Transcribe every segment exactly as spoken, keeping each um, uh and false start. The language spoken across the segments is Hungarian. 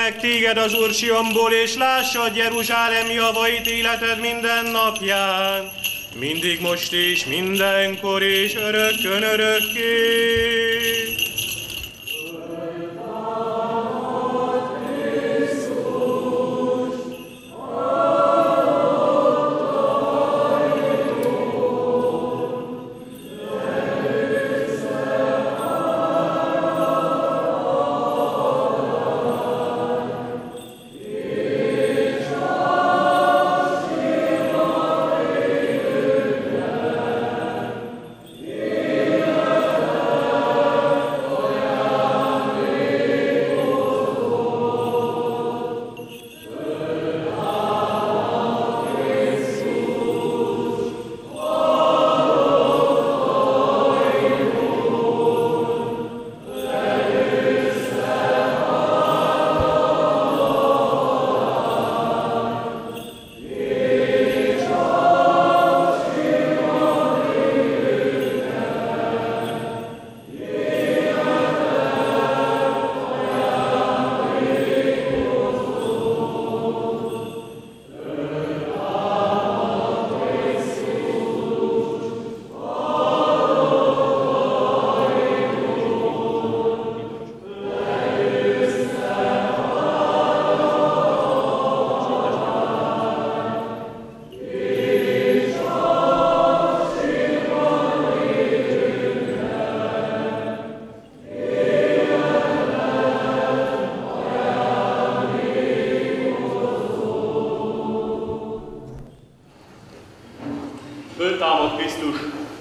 meg téged az Úr Sionból, és lássad Jeruzsálem javait életed minden napján, mindig most és mindenkor és örökkön örökké. Föltámad Krisztus!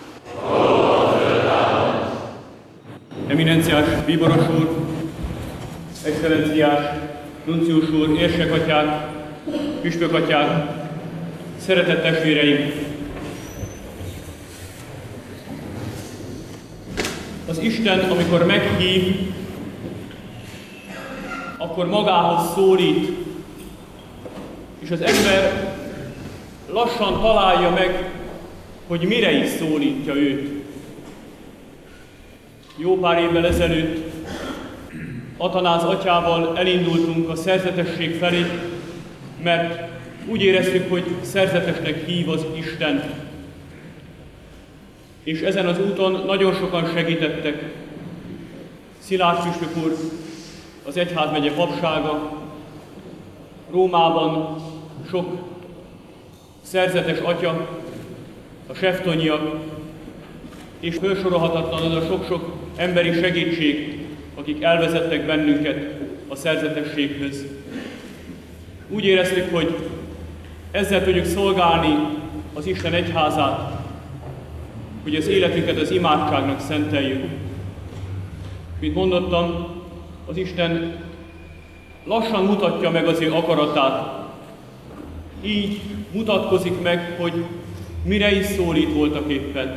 Eminenciás bíboros úr, excellenciás nuncius úr, érsekatyák, püspökatyák, szeretett testvéreim! Az Isten, amikor meghív, akkor magához szólít, és az ember lassan találja meg, hogy mire is szólítja őt. Jó pár évvel ezelőtt Atanáz atyával elindultunk a szerzetesség felé, mert úgy éreztük, hogy szerzetesnek hív az Isten. És ezen az úton nagyon sokan segítettek. Szilárd püspök úr, az egyházmegye papsága, Rómában sok szerzetes atya, a seftonyiak, és felsorolhatatlan az a sok-sok emberi segítség, akik elvezettek bennünket a szerzetességhez. Úgy éreztük, hogy ezzel tudjuk szolgálni az Isten egyházát, hogy az életünket az imádságnak szenteljük. Mint mondottam, az Isten lassan mutatja meg az ő akaratát. Így mutatkozik meg, hogy mire is szólít voltak éppen.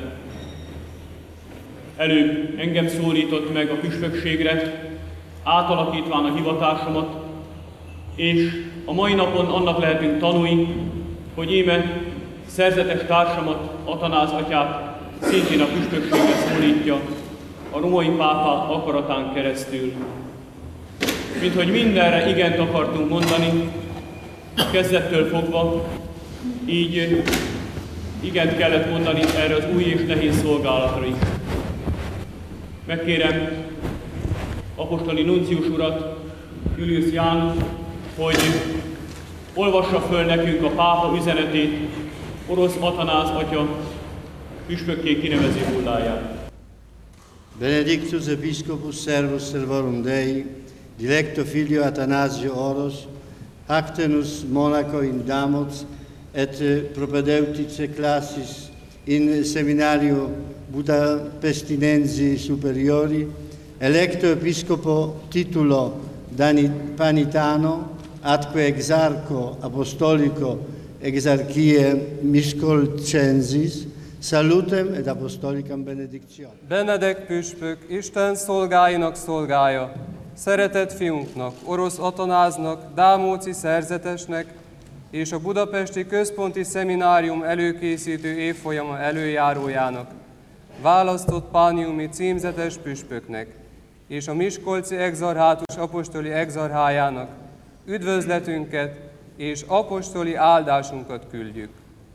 Előbb engem szólított meg a püspökségre, átalakítván a hivatásomat, és a mai napon annak lehetünk tanúi, hogy íme szerzetes társamat, Atanáz atyát szintén a püspökségre szólítja a római pápa akaratán keresztül. Mint hogy mindenre igent akartunk mondani, kezdettől fogva, így igent kellett mondani erre az új és nehéz szolgálatra is. Megkérem apostoli nuncius urat, Julius Ján, hogy olvassa föl nekünk a pápa üzenetét, Orosz Atanáz atya püspökké kinevező hulláján. Benedictus Episcopus Servus Servorum Dei, dilecto filio Athanasio Oros, Actenus Monaco in Damoz, et propedeutice classis in seminario Budapestinensi superiori, electo episcopo titulo Panitano, atque exarco apostolico exarchiae Miskolcensis, salutem et apostolicam benedictionem. Benedek püspök, Isten szolgáinak szolgája, szeretett fiunknak, Orosz Atanáznak, dámóci szerzetesnek és a Budapesti Központi Szeminárium előkészítő évfolyama előjárójának, választott pániumi címzetes püspöknek és a Miskolci Exarhátus apostoli exarchájának, üdvözletünket és apostoli áldásunkat küldjük.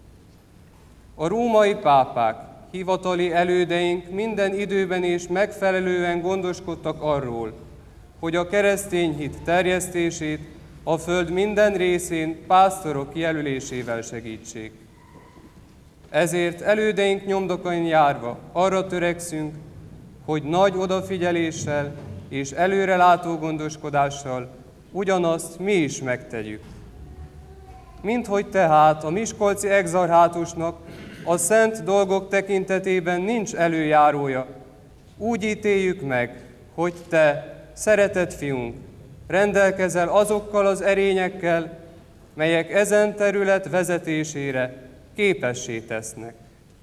A római pápák, hivatali elődeink minden időben és megfelelően gondoskodtak arról, hogy a keresztény hit terjesztését a föld minden részén pásztorok jelölésével segítsék. Ezért elődeink nyomdokain járva arra törekszünk, hogy nagy odafigyeléssel és előrelátó gondoskodással ugyanazt mi is megtegyük. Minthogy tehát a miskolci exarchátusnak a szent dolgok tekintetében nincs előjárója, úgy ítéljük meg, hogy te, szeretett fiunk, rendelkezel azokkal az erényekkel, melyek ezen terület vezetésére képessé tesznek.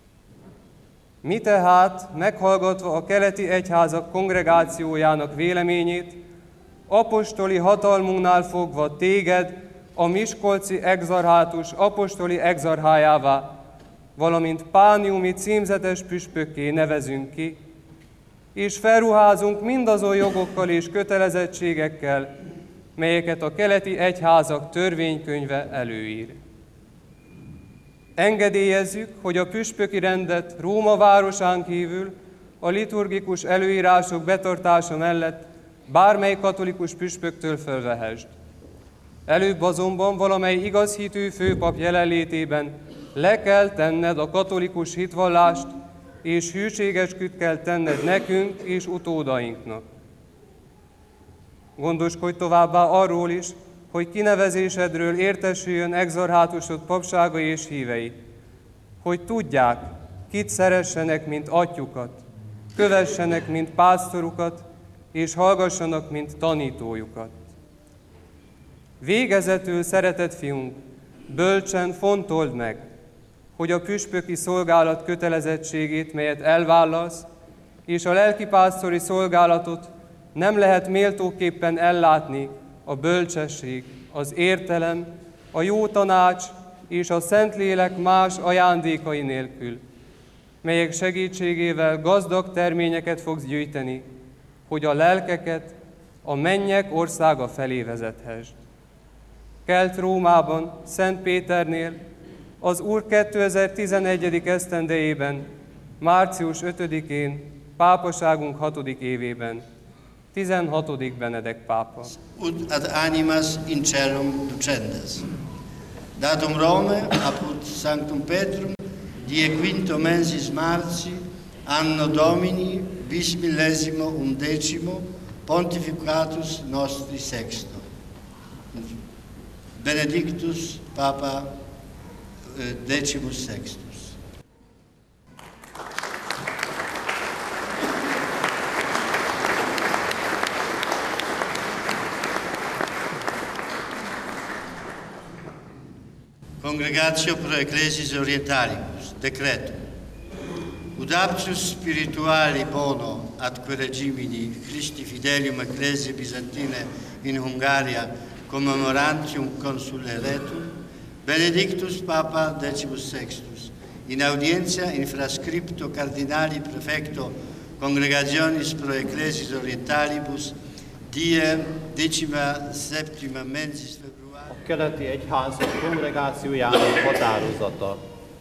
Mi tehát, meghallgatva a keleti egyházak kongregációjának véleményét, apostoli hatalmunknál fogva téged a miskolci exarchátus apostoli exarchájává, valamint pániumi címzetes püspökké nevezünk ki, és felruházunk mindazon jogokkal és kötelezettségekkel, melyeket a keleti egyházak törvénykönyve előír. Engedélyezzük, hogy a püspöki rendet Róma városán kívül a liturgikus előírások betartása mellett bármely katolikus püspöktől fölvehesd. Előbb azonban valamely igaz hitű főpap jelenlétében le kell tenned a katolikus hitvallást, és hűségesküt kell tenned nekünk és utódainknak. Gondoskodj továbbá arról is, hogy kinevezésedről értesüljön exarchátusod papságai és hívei, hogy tudják, kit szeressenek, mint atyukat, kövessenek, mint pásztorukat, és hallgassanak, mint tanítójukat. Végezetül, szeretett fiunk, bölcsen fontold meg, hogy a püspöki szolgálat kötelezettségét, melyet elvállalsz, és a lelkipásztori szolgálatot nem lehet méltóképpen ellátni a bölcsesség, az értelem, a jó tanács és a Szentlélek más ajándékai nélkül, melyek segítségével gazdag terményeket fogsz gyűjteni, hogy a lelkeket a mennyek országa felé vezethesd. Kelt Rómában, Szent Péternél, az Úr kétezer-tizenegyedik esztendejében, március ötödikén, pápaságunk hatodik évében, tizenhatodik Benedek pápa. Ut ad animas in celum ducendas. Datum Rome, apud Sanctum Petrum, die quinto mensis marci, anno Domini, bis millesimo undecimo, pontificatus nostri sexto. Benedictus Papa Decimus Sextus. Congregatio pro Ecclesis Orientalibus, decretum. Ud aptus spirituali bono atque regimini Christi fidelium Ecclesiae Byzantine in Hungaria commemorantium consuleretur, Benedictus Papa Decimus Sextus, in audientia infrascripto cardinali prefecto Congregationis pro Ecclesis Orientalibus, die decima septima mensis februari. A keleti egyházak kongregációjának határozata.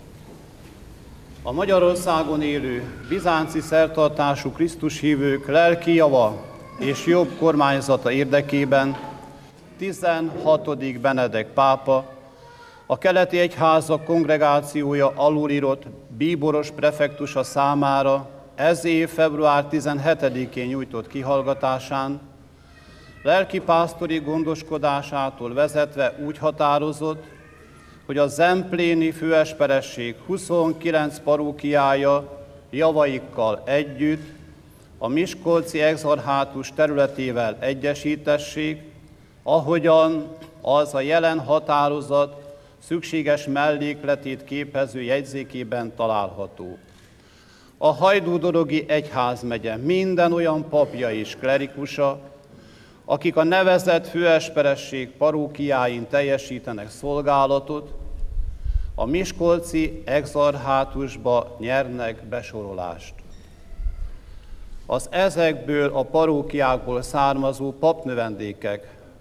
A Magyarországon élő bizánci szertartású Krisztus hívők lelki java és jobb kormányzata érdekében tizenhatodik Benedek pápa a keleti egyházak kongregációja alulírott bíboros prefektusa számára ez év február tizenhetedikén nyújtott kihallgatásán lelkipásztori gondoskodásától vezetve úgy határozott, hogy a Zempléni főesperesség huszonkilenc parókiája javaikkal együtt a miskolci exarchátus területével egyesítessék, ahogyan az a jelen határozat szükséges mellékletét képező jegyzékében található. A hajdúdorogi egyházmegye minden olyan papja és klerikusa, akik a nevezett főesperesség parókiáin teljesítenek szolgálatot, a miskolci exarchátusba nyernek besorolást. Az ezekből a parókiákból származó papnövendékek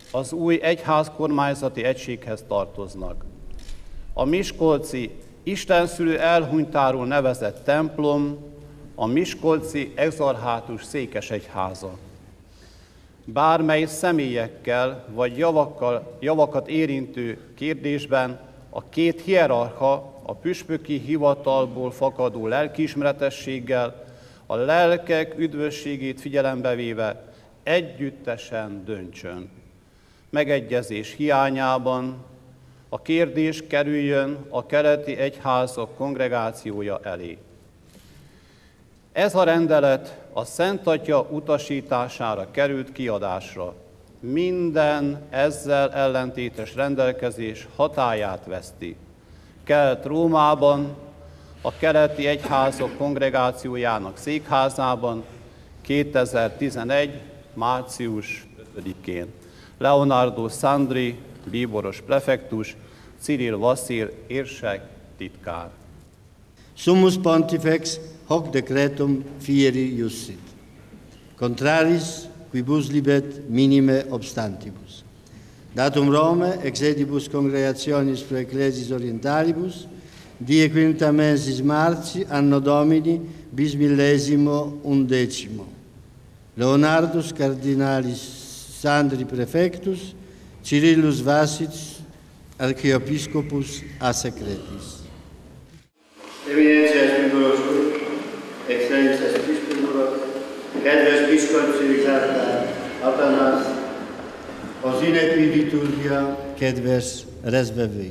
az új egyházkormányzati egységhez tartoznak. A miskolci Istenszülő elhunytáról nevezett templom, a miskolci exarchátus székesegyháza. Bármely személyekkel vagy javakkal, javakat érintő kérdésben a két hierarcha a püspöki hivatalból fakadó lelkiismeretességgel, a lelkek üdvösségét figyelembe véve együttesen döntsön. Megegyezés hiányában a kérdés kerüljön a keleti egyházak kongregációja elé. Ez a rendelet a Szent Atya utasítására került kiadásra. Minden ezzel ellentétes rendelkezés hatályát veszti. Kelet-Rómában, a keleti egyházak kongregációjának székházában kétezer-tizenegy. március ötödikén. Leonardo Sandri, bíboros prefektus, Cyril Vasil, érsek, titkár. Summus Pontifex hoc decretum fieri iussit. Contraris quibus libet minime obstantibus. Datum Rome ex edibus congregationis pro ecclesiis orientalibus die quinta mensis marci anno Domini bis millesimo undecimo. Leonardus cardinalis Sandri prefectus, Cyrillus Vasis archiepiscopus a secretis. Eminenciás bíboros úr, excellenciás pispok, kedves miskolci zártár, Atanász, az ünnepi liturgia kedves résztvevői.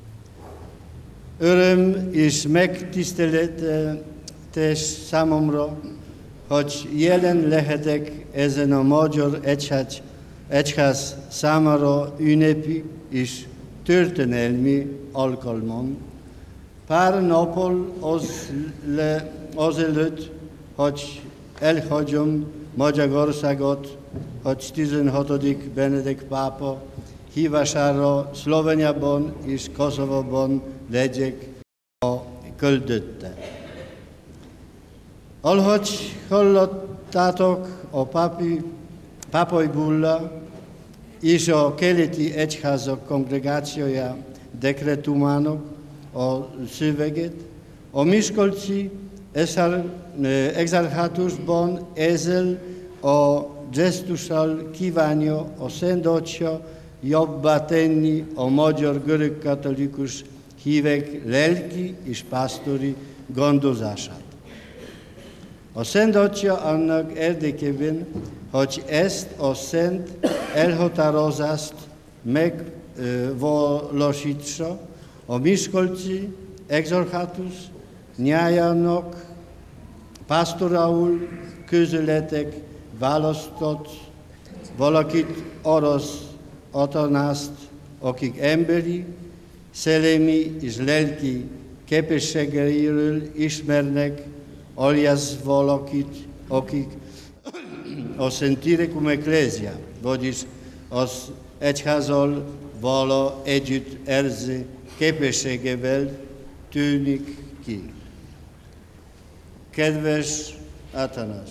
Öröm és megtiszteletes számomra, hogy jelen lehetek ezen a magyar egyház, egyház számára ünnepi és történelmi alkalmon. Pár nappal az le, azelőtt, hogy elhagyom Magyarországot, hogy tizenhatodik Benedek pápa hívására Szlovéniában és Koszovóban legyek a küldötte. Ahogy hallottátok, a papi, papai bulla és a keleti egyházak kongregációja dekretumának a szöveget, a miskolci exarchátusban ezzel a gesztussal kívánja a Szent Atya jobbá tenni a magyar görög-katolikus hívek lelki és pásztori gondozását. A Szent Atya annak érdekében, hogy ezt a szent elhatározást megvalósítsa, a miskolci exarchátus nyájának pásztorául közületek választott valakit, Orosz Atanászt, akik emberi, szellemi és lelki képességeiről ismernek, alias valakit, akik a Szentíricum Ecclesia, vagyis az egyházzal való együtt érző képességevel tűnik ki. Kedves Atanász,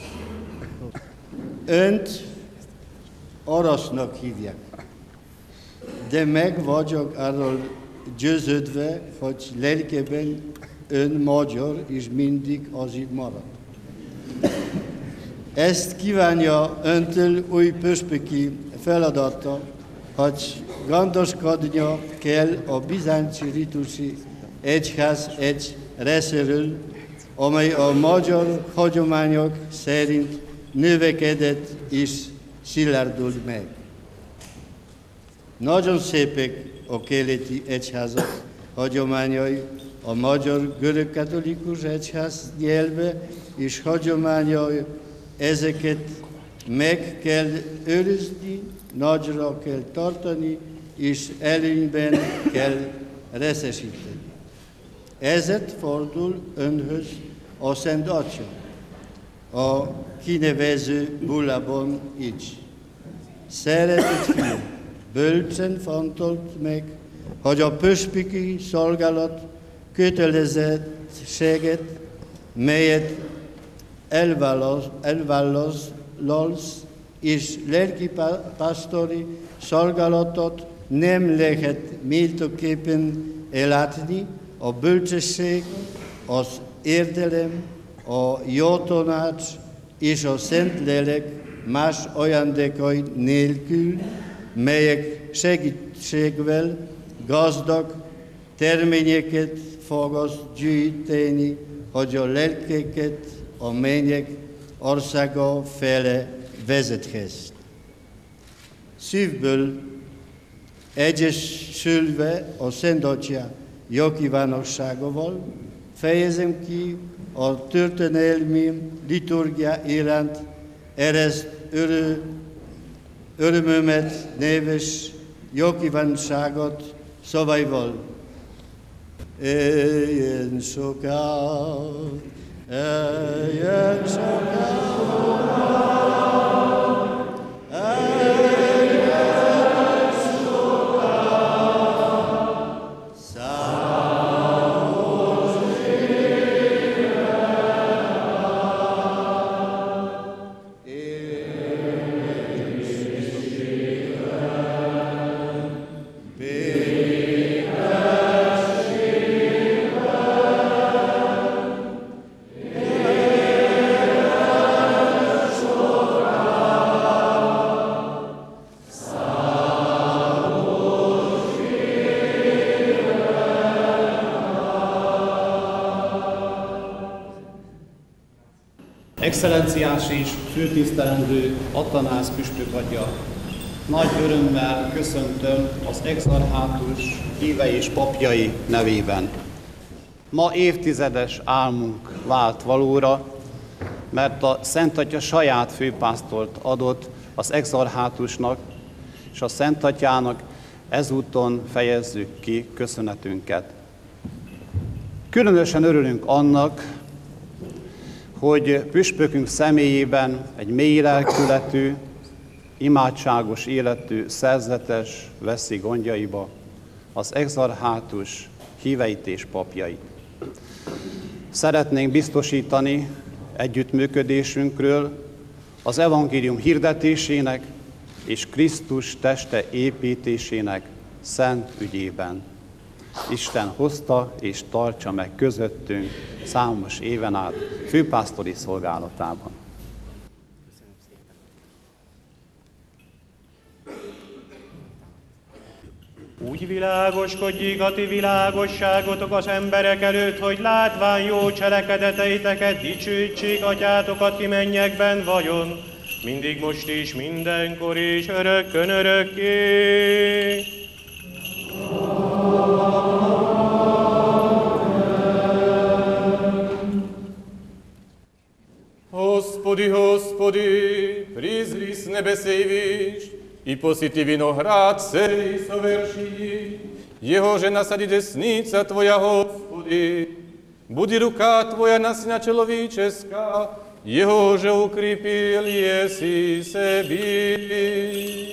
önt orosznak hívják, de meg vagyok arról győződve, hogy lelkében ön magyar és mindig az így marad. Ezt kívánja öntől új püspöki feladata, hogy gondoskodnia kell a bizánci ritusi egyház egy részéről, amely a magyar hagyományok szerint növekedett és szilárdult meg. Nagyon szépek a keleti egyházak hagyományai, a magyar görög-katolikus egyház nyelve és hagyományai, ezeket meg kell őrizni, nagyra kell tartani, és előnyben kell részesíteni. Ezért fordul önhöz a Szent Atya, a kinevező bullában így. Szeretett fiú, bölcsen fontolt meg, hogy a püspöki szolgálat kötelezettséget, melyet elválasz, és lelki pásztori szolgálatot nem lehet méltóképpen ellátni, a bölcsesség, az értelem, a jó tanács és a Szent Lélek más ajándékai nélkül, melyek segítségvel gazdag terményeket fog az gyűjteni, hogy a lelkeket a mennyek országa fele vezethez. Szívből egyesülve a Szent Atya jó kívánokságával fejezem ki a történelmi liturgia iránt ereszt örö, örömömet, neves jó kívánságot szavaival. Éljen soká, éljen soká, éljen soká, számos éven, éljen Excellenciás és főtisztelendő Athanász püspök atya, nagy örömmel köszöntöm az exarchátus hívei és papjai nevében. Ma évtizedes álmunk vált valóra, mert a Szent Atya saját főpásztort adott az exarchátusnak, és a Szent Atyának ezúton fejezzük ki köszönetünket. Különösen örülünk annak, hogy püspökünk személyében egy mély lelkületű, imádságos életű szerzetes veszi gondjaiba az exarchátus híveit és papjait. Szeretnénk biztosítani együttműködésünkről az evangélium hirdetésének és Krisztus teste építésének szent ügyében. Isten hozta és tartsa meg közöttünk számos éven át főpásztori szolgálatában. Úgy világoskodjék a ti világosságotok az emberek előtt, hogy látván jó cselekedeteiteket dicsőítsék atyátokat ki mennyekben vajon, mindig most is, mindenkor és örökkön örökké. Господи, Господи, призри с небесей вишь, и посети виноград сей соверши, его же насади десница Твоя, Господи. Буди рука Твоя на сына человеческа, его же укрепил еси себе.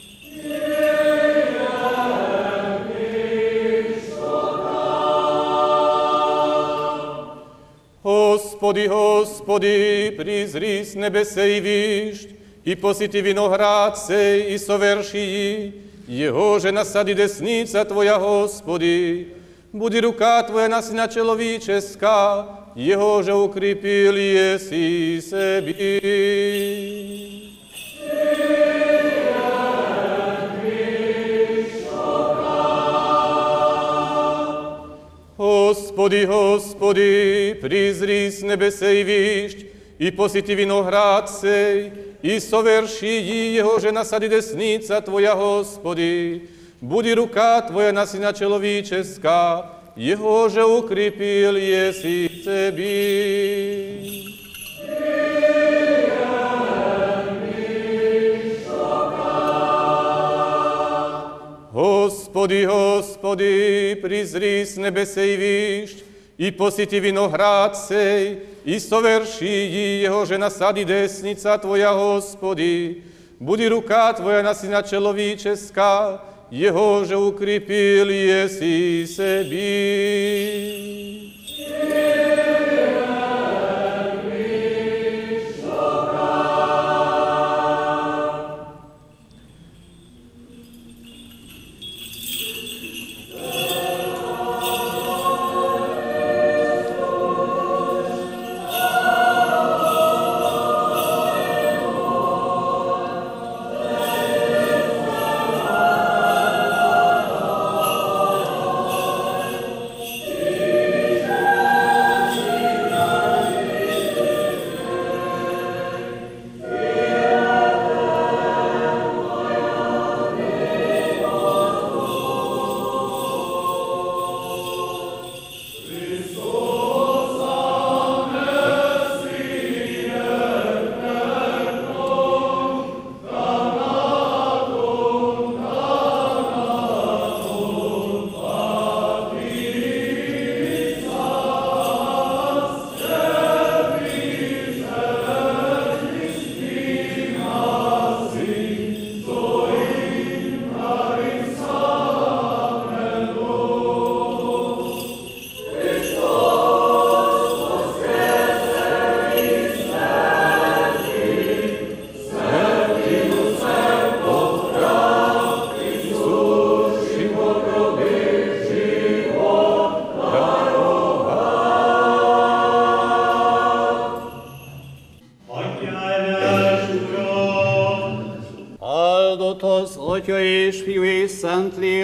Господи, Господи, призри с небесей вишь, и посети виноград сей, и соверши, его же насади десница Твоя, Господи. Буди рука Твоя на сына человеческа, его же укрепил еси себе. Господи, Господи, призри с небесей вишь, и посети виноград сей, и соверши его же насади десница Твоя, Господи. Буди рука Твоя на сына человеческа, его же укрепил еси себе. Господи, Господи, призри с небесей вишь, и посети виноград сей, и соверши его же насади десница Твоя, Господи. Буди рука Твоя на сына человеческа, его же укрепил еси себе.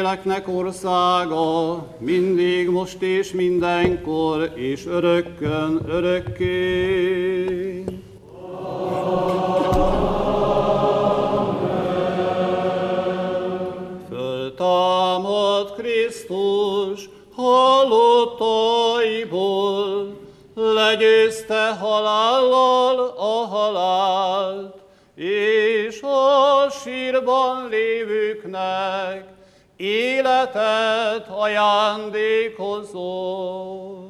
léleknek országa, mindig, most és mindenkor, és örökkön, örökké. Föltámad Krisztus halottaiból, legyőzte halállal a halált, és a sírban lévőknek életet ajándékozott.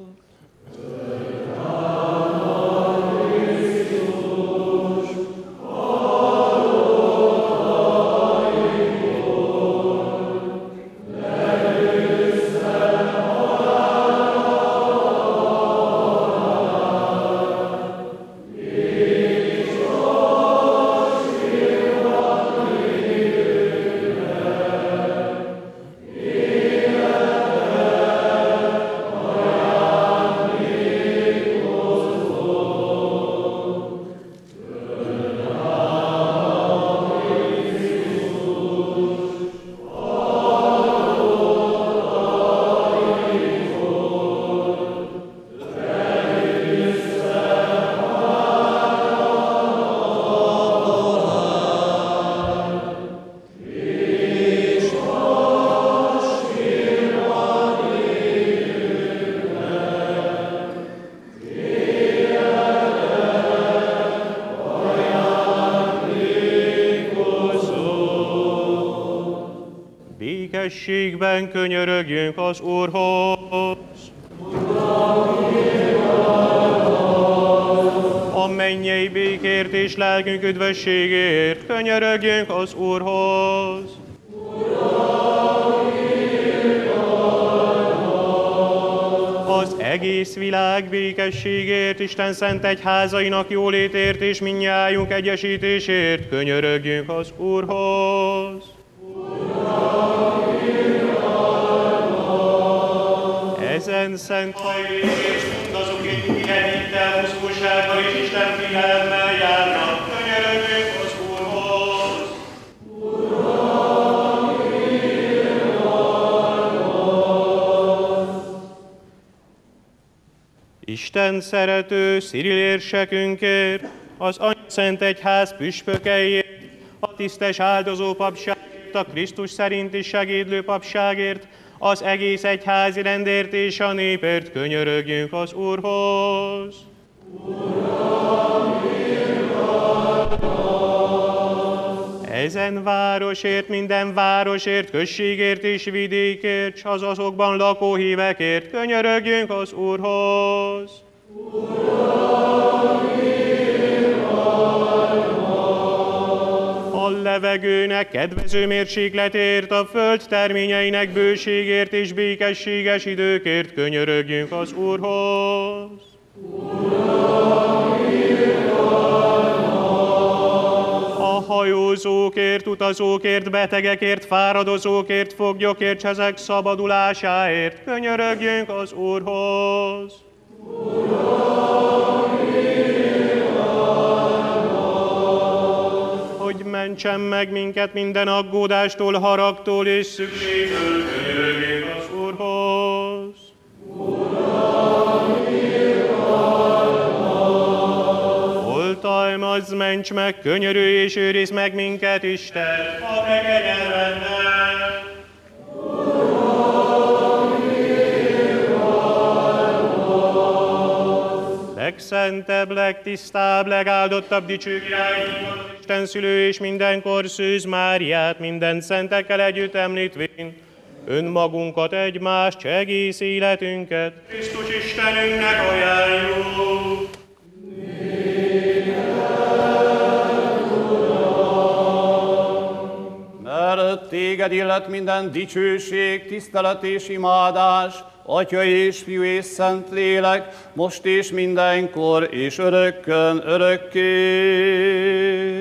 Békességben könyörögjünk az Úrhoz. A mennyei békért és lelkünk üdvösségért könyörögjünk az Úrhoz. Az egész világ békességért, Isten szent egyházainak jólétért és mindnyájunk egyesítésért könyörögjünk az Úrhoz. Ezen szent hajlék és mindazokért, akik hittel, húszósággal és Isten félelemmel járnak, könyörögjünk az Úrhoz. Isten szerető Cyril érsekünkért, az Anya Szent Egyház püspökeiért, a tisztes áldozó papságért, a Krisztus szerinti segédlő papságért, az egész egyházi rendért és a népért könyörögjünk az Úrhoz. Uram, ezen városért, minden városért, községért és vidékért, s az azokban lakó hívekért könyörögjünk az Úrhoz. Uram, a levegőnek kedvező mérsékletért, a föld terményeinek bőségért és békességes időkért könyörögjünk az Úrhoz. Uram, a hajózókért, utazókért, betegekért, fáradozókért, foglyokért, s ezek szabadulásáért könyörögjünk az Úrhoz. Uram, hogy mentsen meg minket minden aggódástól, haragtól és szükségtől, könyörögjünk az Úrhoz. Uram, oltalmazz, ments meg, könyörülj és őrizd meg minket, Isten, a te kegyelmeddel. Legszentebb, legtisztább, legáldottabb, dicső királyunkat, Isten szülő és mindenkor Szűz Máriát minden szentekkel együtt említvén, önmagunkat, egymást, s egész életünket Krisztus Istenünknek ajánljuk. Mert téged illet minden dicsőség, tisztelet és imádás, Atya és Fiú és Szent Lélek, most és mindenkor, és örökkön, örökké.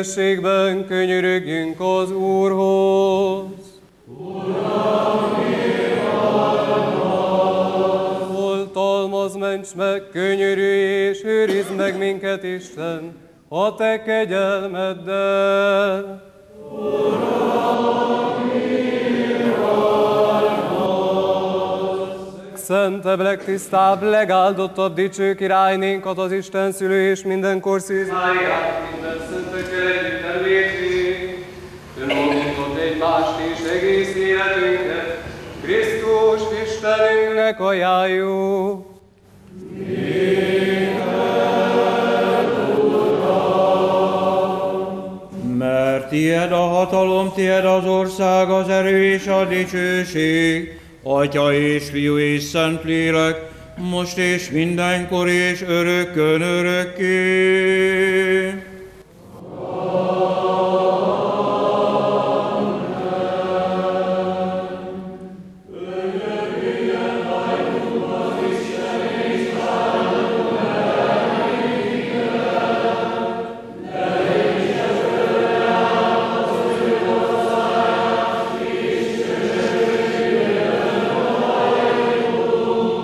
békességben könyörögjünk az Úrhoz. Oltalmazd, ments meg, könyörülj és őrizd meg minket, Isten, a te kegyelmeddel. Szentebb, legtisztább, legáldottabb, dicső királynénkat, az Isten szülő és mindenkor szűzmáját, minden szentekkel együtt emlékszik. Önmondott egymást és egész életünket, Krisztus Istenünknek ajánljuk. Mert tied a hatalom, tied az ország, az erő és a dicsőség, Atya és Fiú és Szentlélek, most és mindenkor és örökkön örökké.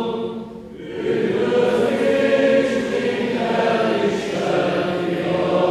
Üdvözlés minden Isten,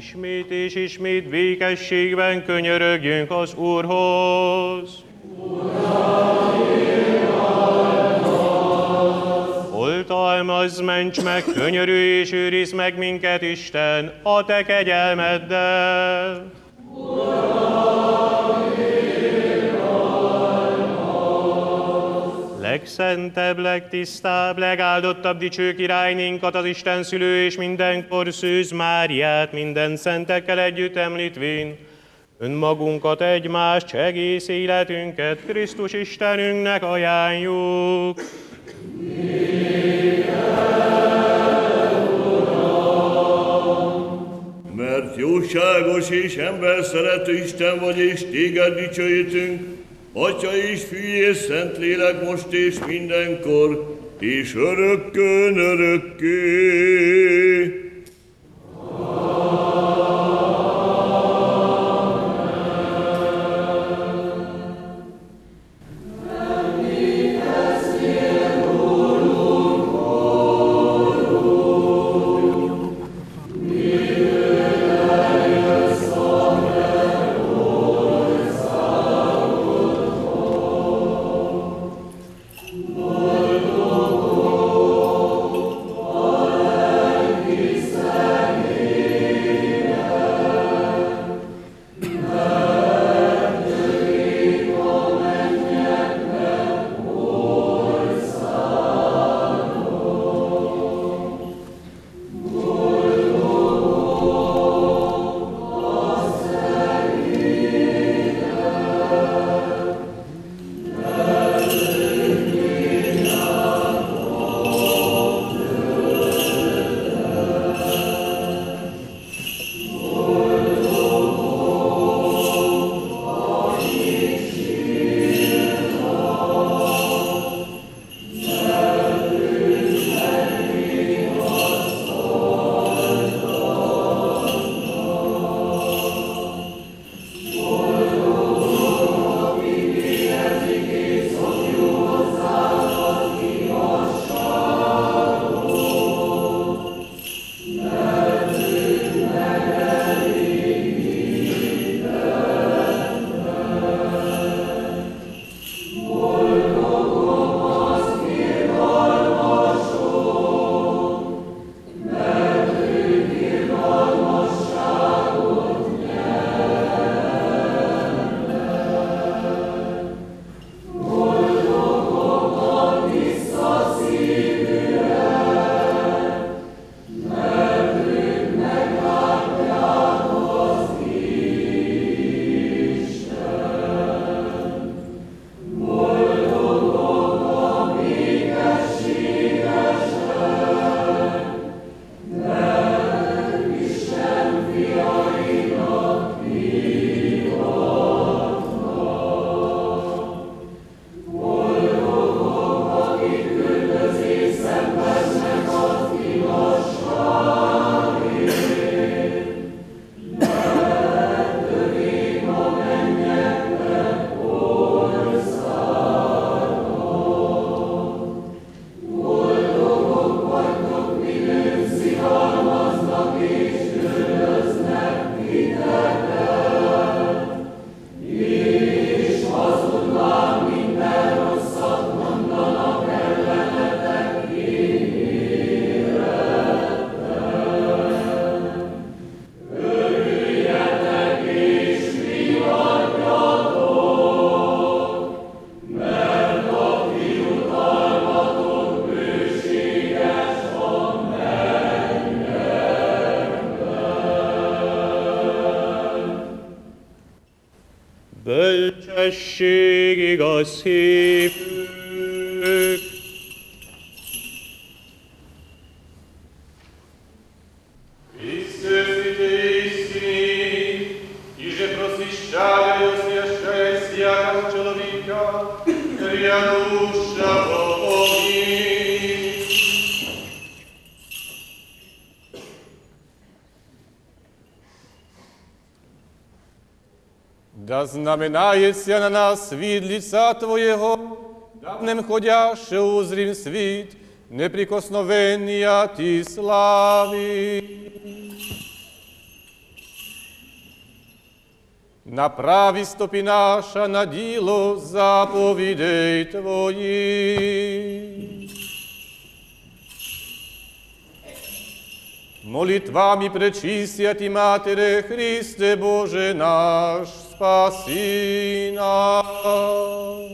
Ismét és ismét békességben könyörögjünk az Úrhoz. Oltalmazz, ments meg, könyörülj és őrizd meg minket, Isten, a te kegyelmeddel. Legszentebb, legtisztább, legáldottabb dicső királynénkat, az Isten szülő és mindenkor Szűz Máriát minden szentekkel együtt említvén, önmagunkat, egymást, egész életünket Krisztus Istenünknek ajánljuk. Mert jóságos és ember szerető Isten vagy, és téged dicsőítünk, Atya és Fiú és Szentlélek, most és mindenkor, és örökkön örökké. Bölcsesség, igaz hívők. Да знаменается на нас вид лица Твоего, да ходяще узрим свит, неприкосновения Ти слави. направи стопи наша на діло заповідей Твоїх. Молитвами пречистяти Матери Христе Боже наш, спаси нас.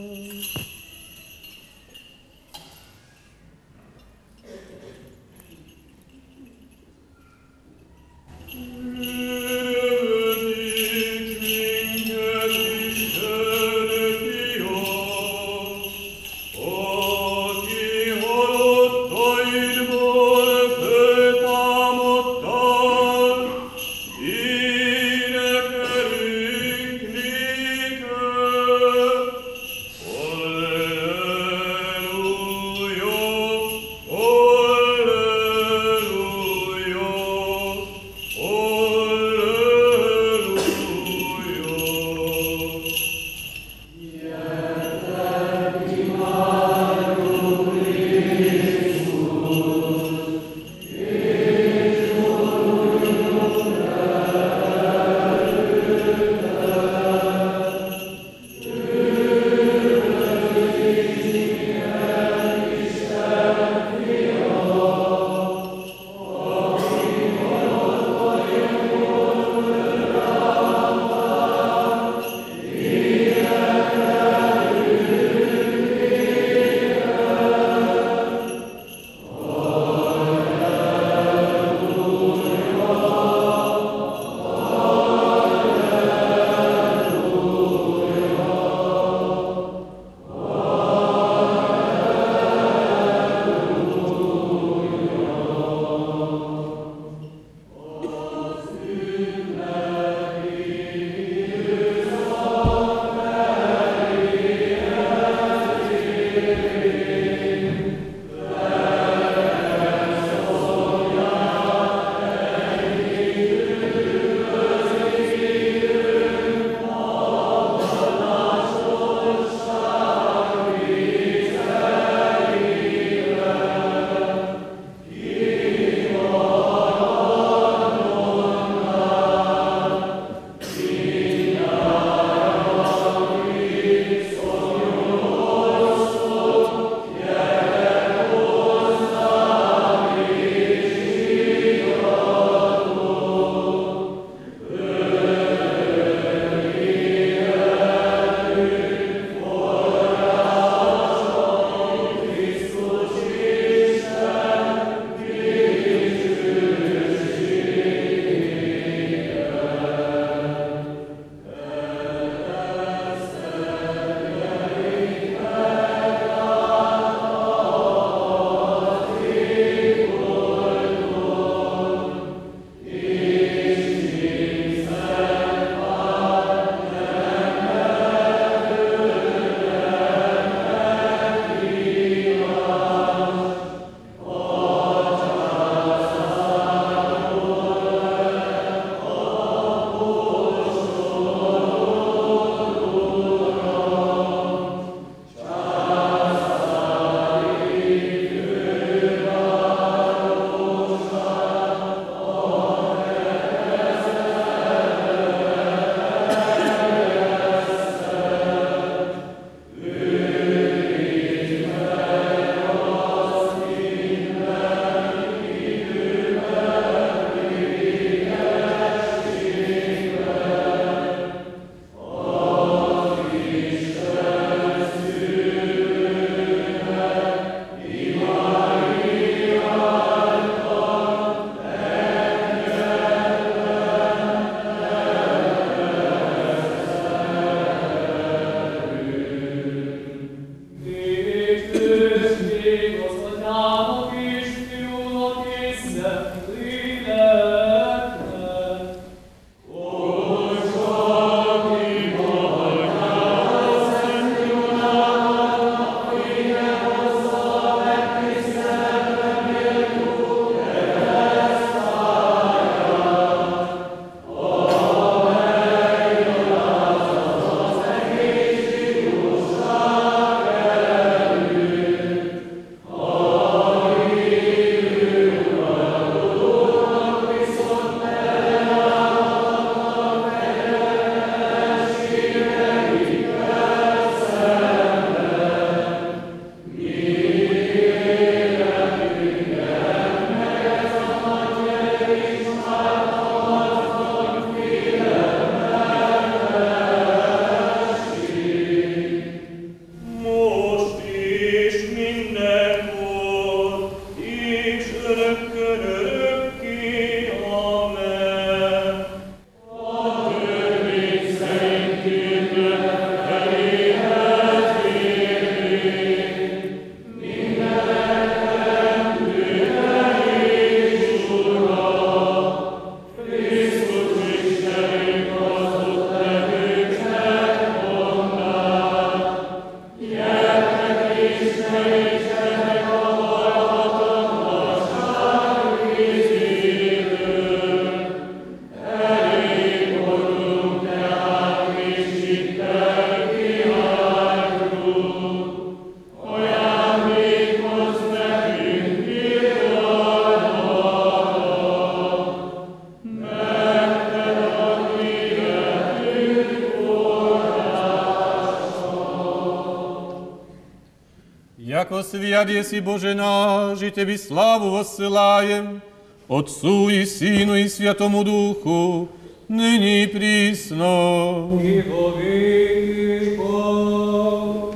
яко свят еси Боже наш, и Тебе славу воссылаем, Отцу и Сыну и Святому Духу, ныне и присно. И во веки веков.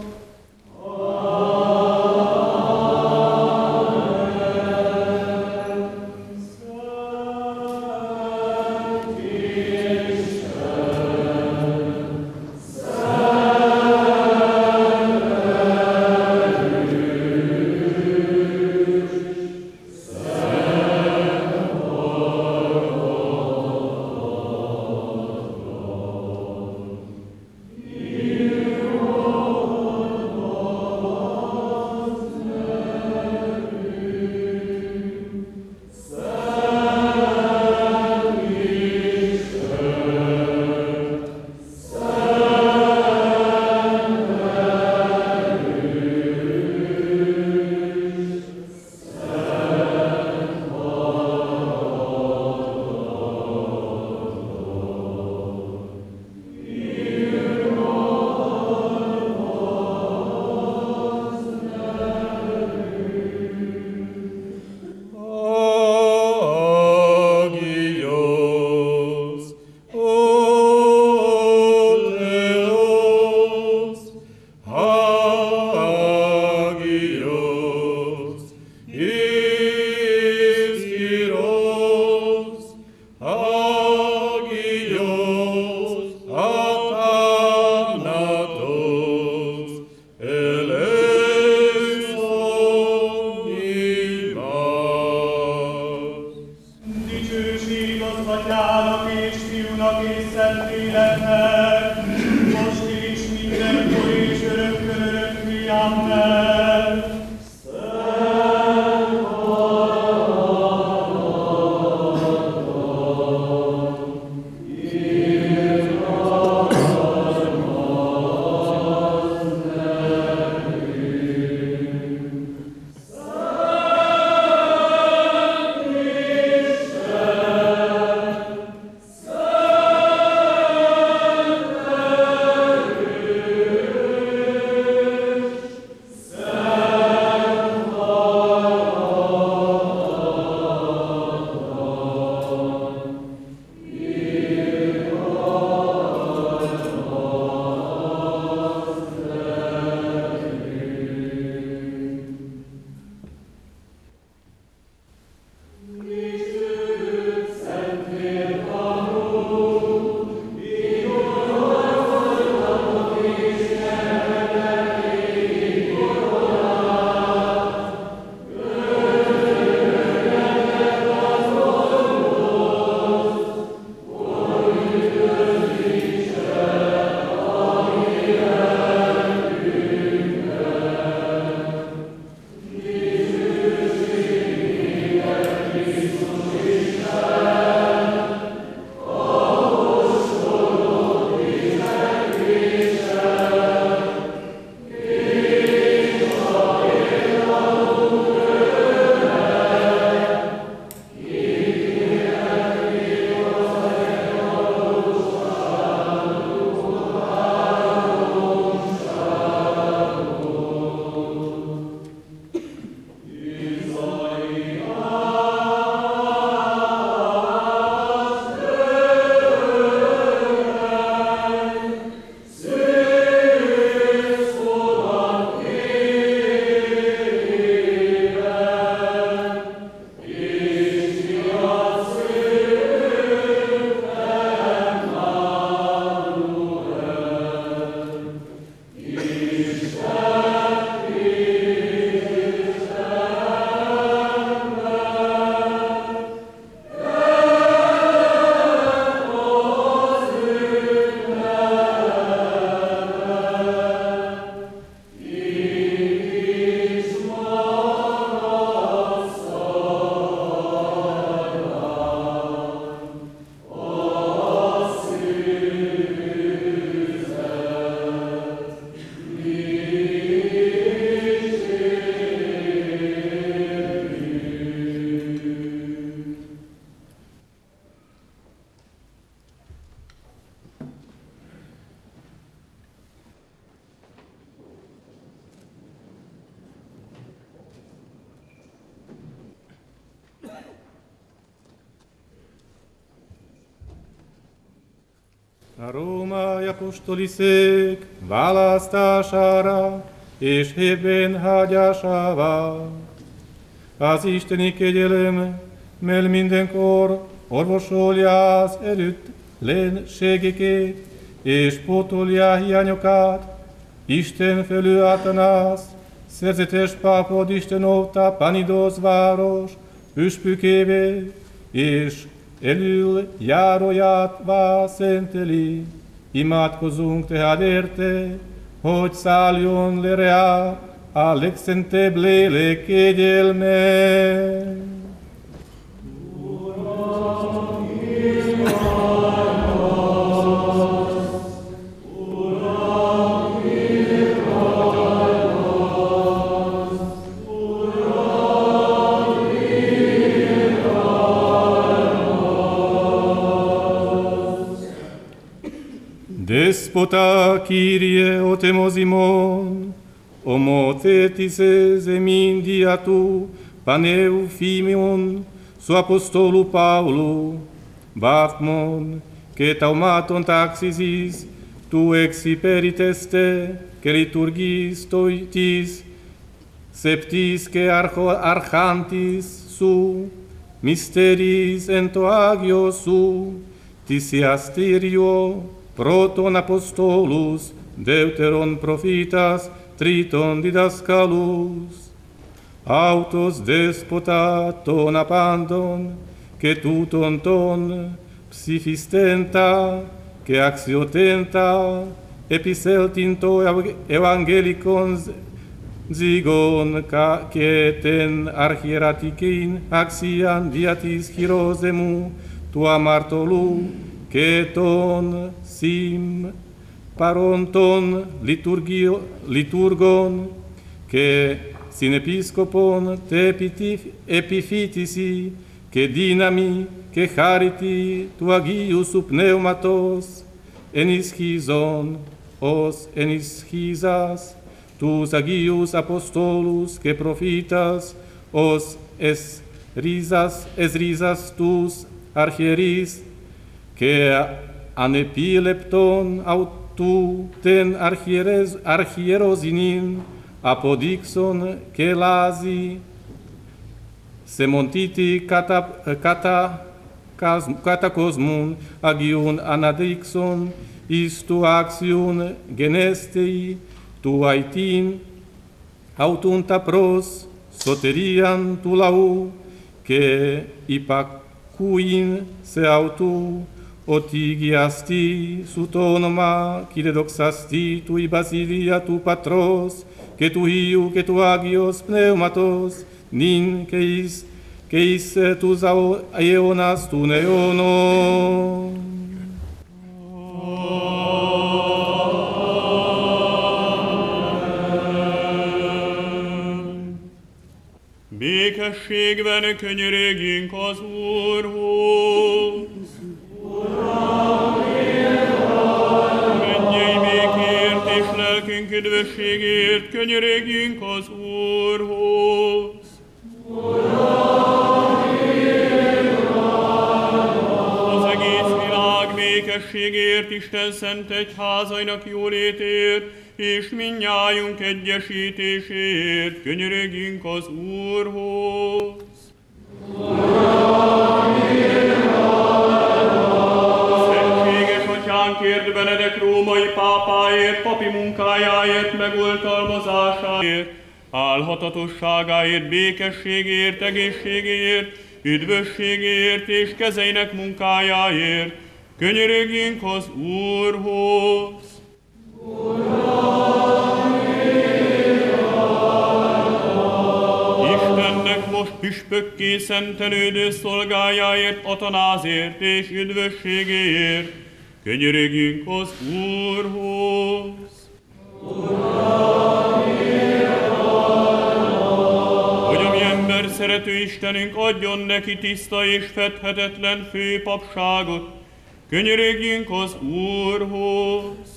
a római apostoli szék választására és hívén hágyásává. Az isteni kegyelem, mely mindenkor orvosolja az erőtlenségeket és pótolja hiányokat, Isten felül Atanász, szerzetes pápod Isten óta Panidosz város püspökévé, és elől járójává szenteli. Imádkozunk tehát érte, hogy szálljon le rá a legszentebb lélek kegyelme. Despota Kyrie otemozimon, omothetis emindia tu, paneu fimion, su apostolu Paulu, bafmon, que taumaton taxisis, tu exhiperiteste, que liturgis toitis, septis que archo archantis su, mysteris entoagio su, tisiasterio, proton apostolus, deuteron prophitas, triton didascalus, autos despota ton apandon, que tuton ton psifistenta, que axiotenta, episeltinto evangelicon zigon, que ten archieraticein axian diatis chirosemu, tua martolu, que ton sim paronton liturgio, liturgon, que sin episcopon te epifitisi, que dinami, que chariti tu agius pneumatos, enischizon os enischizas, tus agius apostolus, que profitas, os es risas, es risas tus archieris, que anepilepton autu ten archieres, archierosinin, apodixon kelasi, semontiti kata, kata, catacosmun, agiun anadixon, istu axiun genestei, tu aitin, autunta pros, soterian tu lau, que ipacuin se autu, otigiasti sutonoma, qui doxasti tui basilia tu patros, que tu hiu, que tu agios pneumatos, nin keis, keis tus aeonas tu neono. Békességben könyörögjünk az Úrhoz. Mennyei békért és lelkünk üdvösségért könyörögjünk az Úrhoz. Az egész világ békességért, Isten szent egyházainak jólétért, és mindnyájunk egyesítésért könyörögjünk az Úrhoz. Szentséges Atyánkért, Benedek római pápáért, papi munkájáért, megoltalmazásáért, álhatatosságáért, békességért, egészségéért, üdvösségéért és kezeinek munkájáért könyörögjünk az Úrhoz. Istennek most püspökké szentelődő szolgájáért, Atanázért és üdvösségéért könyörögjünk az Úrhoz. Hogy a mi ember szerető Istenünk adjon neki tiszta és fedhetetlen főpapságot, könyörögjünk az Úrhoz.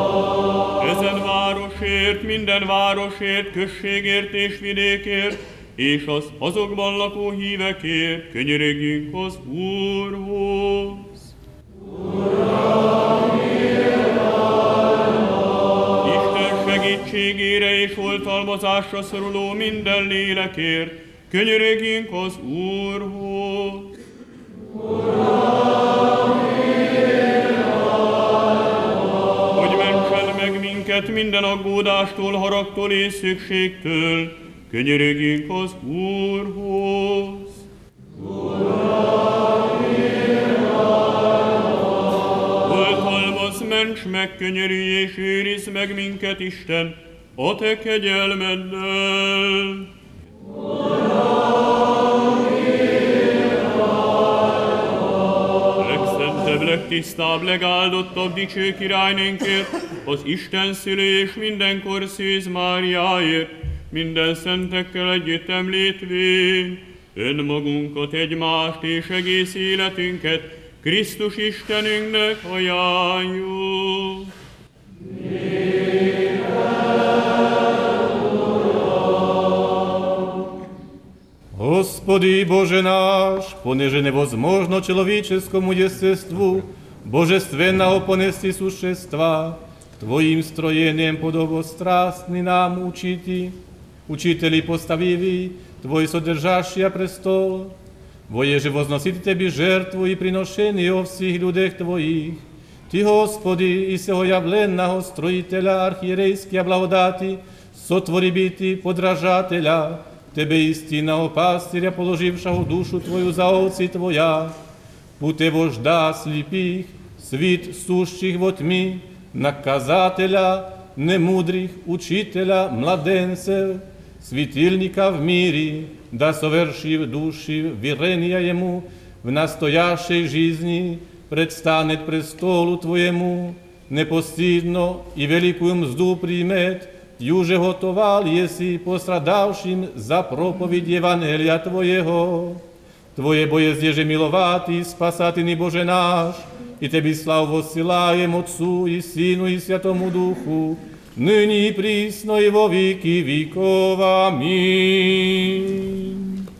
Ezen városért, minden városért, községért és vidékért, és az azokban lakó hívekért könyörögjünk az Úrhoz. Isten segítségére és oltalmazásra szoruló minden lélekért könyörögjünk az Úrhoz. Hogy mentsen meg minket minden aggódástól, haragtól és szükségtől, könyörögjünk az Úrhoz. Oltalmazz, ments meg, könyörülj és őrizd meg minket, Isten, a te kegyelmeddel. Legszentebb, legtisztább, legáldottabb, dicső királynőnkért, az Isten szülő és mindenkor Szűz Máriáért, minden szentekkel együtt említvén, önmagunkat, egymást és egész életünket Krisztus Istenünknek ajánljuk. Господи Боже наш, понеже невозможно человеческому естеству божественного понести существа, Твоим строением подобострастный нам учити, учители поставиви, Твой содержащий престол, воеже возносить Тебе жертву и приношение о всех людях Твоих. Ти, Господи, и сего явленного строителя архиерейские благодати, сотвори бити подражателя, Тебе истинного пастыря, положившего душу Твою за овцы Твоя, путе вожда слепих, свит сущих во тьми, наказателя немудрых, учителя младенцев, светильника в мире, да совершив души верения Ему в настоящей жизни, предстанет престолу Твоему, непостидно и великую мзду примет, юже готовал еси пострадавшим за проповедь Евангелия Твоего. Твое боездеже миловатый, спасательный Боже наш, и Тебе славу воссылаем Отцу и Сыну и Святому Духу, ныне и присно и во веки веков. Аминь.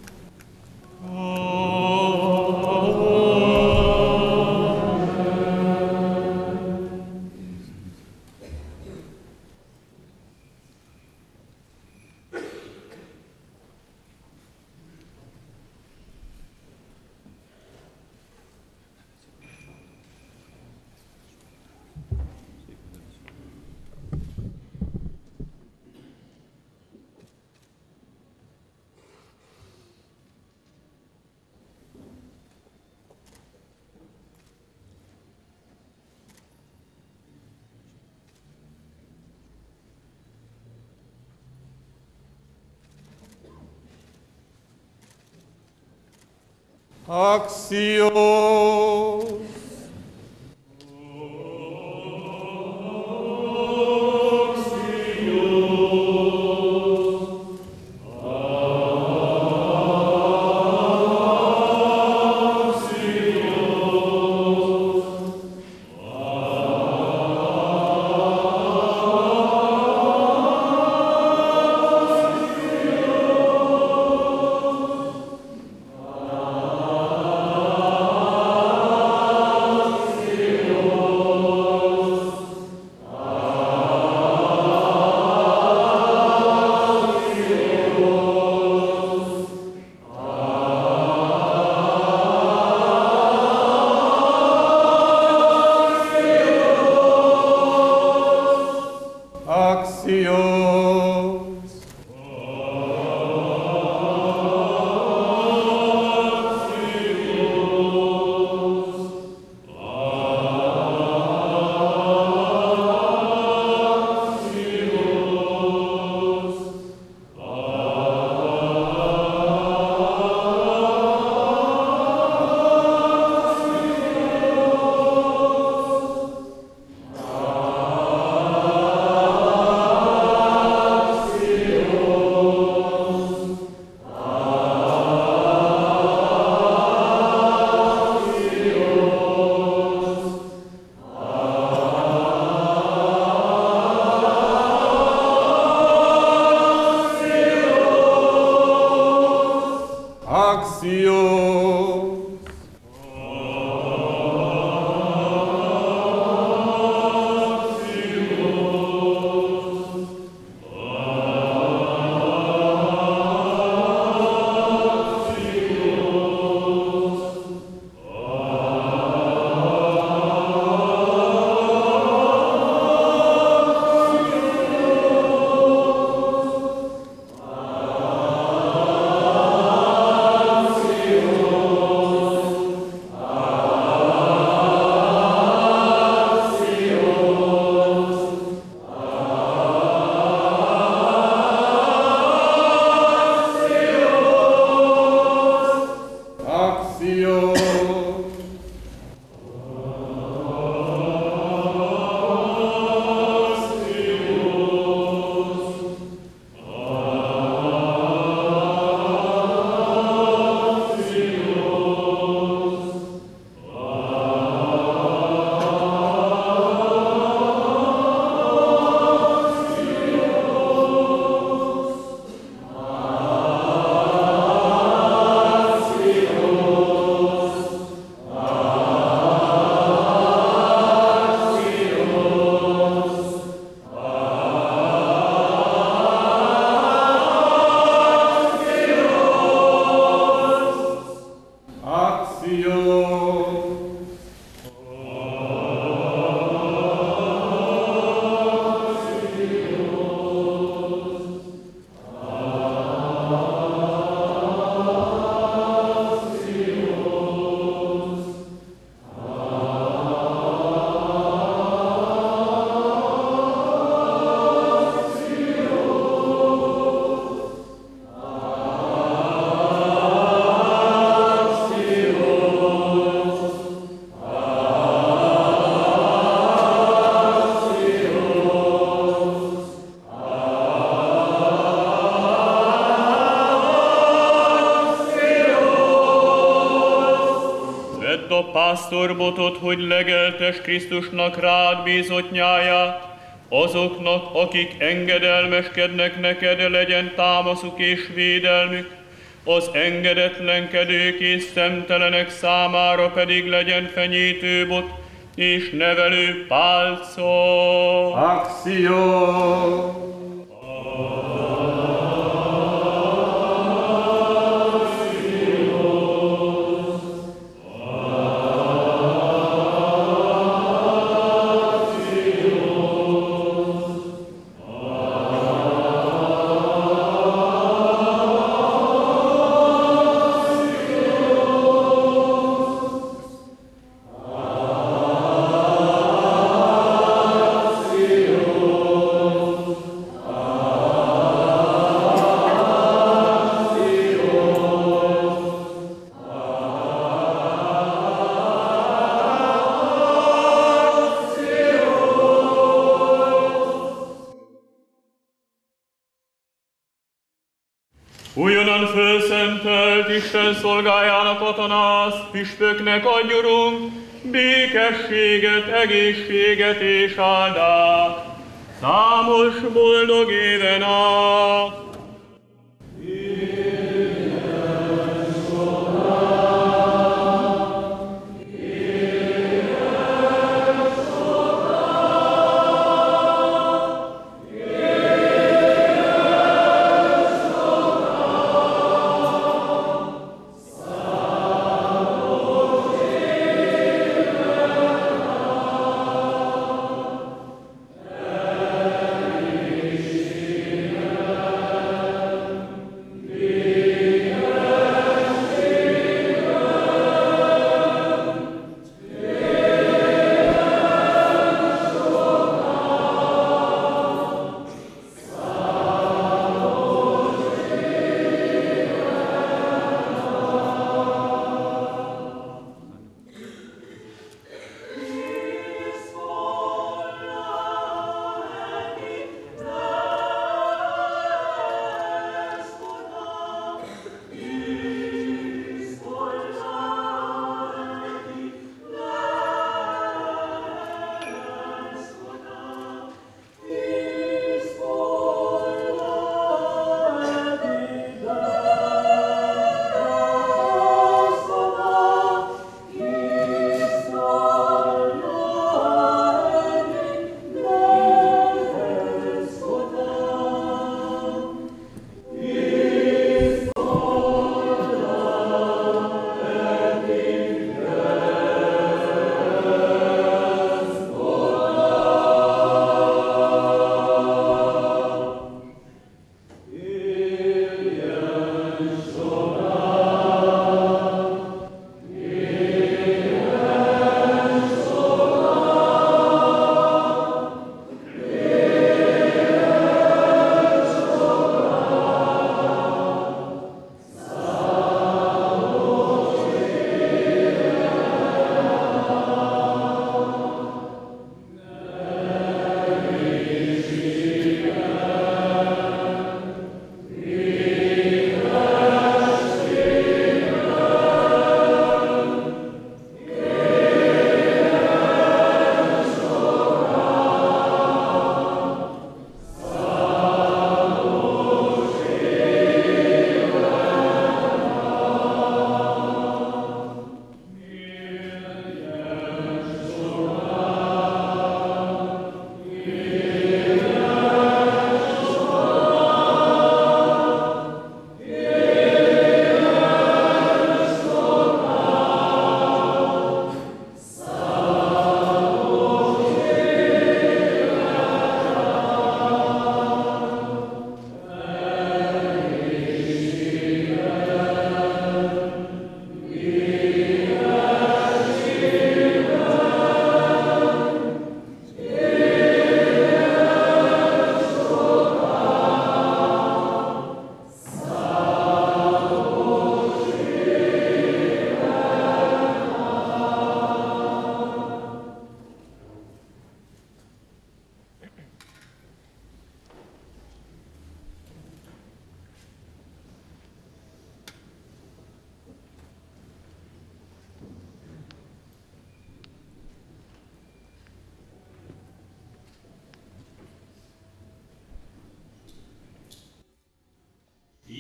Axios. Axios. Actio. pásztorbotot, hogy legeltes Krisztusnak rád bízott nyáját, azoknak, akik engedelmeskednek neked, legyen támaszuk és védelmük, az engedetlenkedők és szemtelenek számára pedig legyen fenyítőbot és nevelő pálca. Actio! Újonnan fölszentelt Isten szolgájának Atanász püspöknek adjurunk békességet, egészséget és áldást. Számos boldog éven át!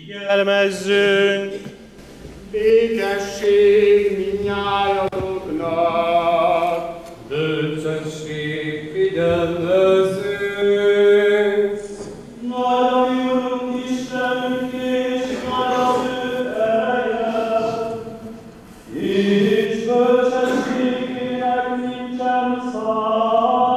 Figyelmezzünk! Békesség mindnyájatoknak! Bölcsesség, figyelmezzünk! Nagy a mi Urunk Istenünk, és nagy az ő ereje, és bölcsességének nincsen száma.